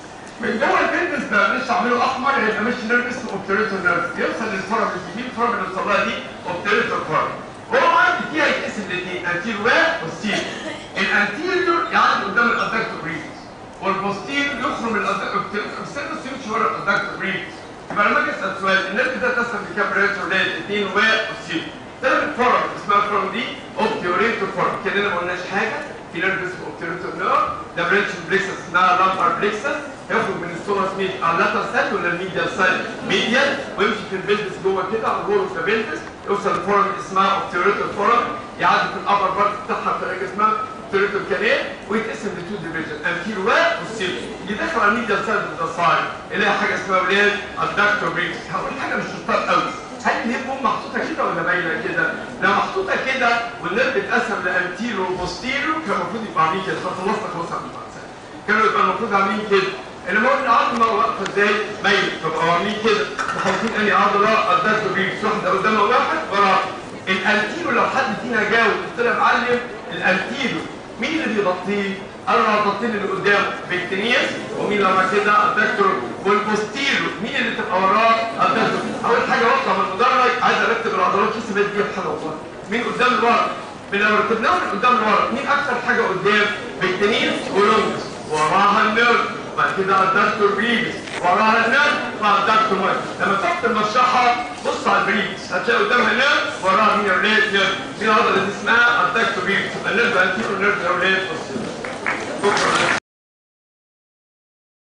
من جوه البلفس بقى مش عامله احمر هيبقى مش نيرف اسمه اوبتيريتور نيرف، يوصل للفورم اللي فيه الفورم اللي وصل لها دي اوبتيريتور فورم. هو عندي فيها يتقسم لاثنين انتيريور وبوستيريور. الانتيريور يعدي قدام الادكتور بريفس، والبوستيريور يخرج من الادكتور مش ورا الادكتور بريفس. يبقى لما اجي اسال سؤال النيرف ده اتقسم لكام برانش ولاد؟ اثنين وبوستيريور. ثالث فورم اسمها الفورم دي اوبتيريتور فورم. كده ما قلناش حاجه. في نيرف اسمه اوبتيريتور نيرف، ده برانش بليكسس اسمها لامبر بليكسس، يخرج من السوماس ميد على اللاتر سايد ولا الميديال سايد؟ ميديال، ويمشي في البلفس جوه كده على الرول اوف ذا بلفس، يوصل لفورم اسمها اوبتيريتور فورم، يعدي في الابر بارت بتاعها بطريقه اسمها اوبتيريتور كانال، ويتقسم لتو ديفيجن انتيريور وبوستيريور. يدخل على الميديال سايد اوف ذا سايد اللي هي حاجه اسمها ولاد الدكتور بريفس. هقول حاجه مش شطار قوي. هل الهيب محطوطه كده ولا باينه كده؟ لو محطوطه كده والنيرف اتقسم لانتيريور وبوستيريور كان المفروض يبقى عاملين كده. خلصنا من المقاسات. كانوا يبقى المفروض عاملين كده. انما هو العظمه واقفه ازاي؟ باينه، فبقوا عاملين كده وحاطين انهي عضله؟ الدكتور بريفس، واحده قدامها واحد وراه. الانتيريور لو حد فينا جاوب قلت له يا معلم الانتيريور مين اللي بيغطيه؟ قال له هغطيه اللي قدامه بكتينيس، ومين لما كده؟ الدكتور. والبوستيريور مين اللي تبقى وراه؟ الدكتور. اول حاجه واطلع من المدرج عايز ارتب العضلات في سبات دي بحاجه والله. مين قدام لورا؟ لو رتبناهم من قدام لورا مين اكثر حاجه قدام؟ بكتينيس ولونجس، وراها النيرف، بعد كده الدكتور بريفس، وراها النيرف مع الدكتور مايك. لما تحط المشرحه بص على البريفس هتلاقي قدامها النيرف وراها مين يا ولاد؟ نيرف. مين العضله اللي اسمها الدكتور بريفس؟ يبقى النيرف انتيريور والنيرف يا ولاد. شكرا.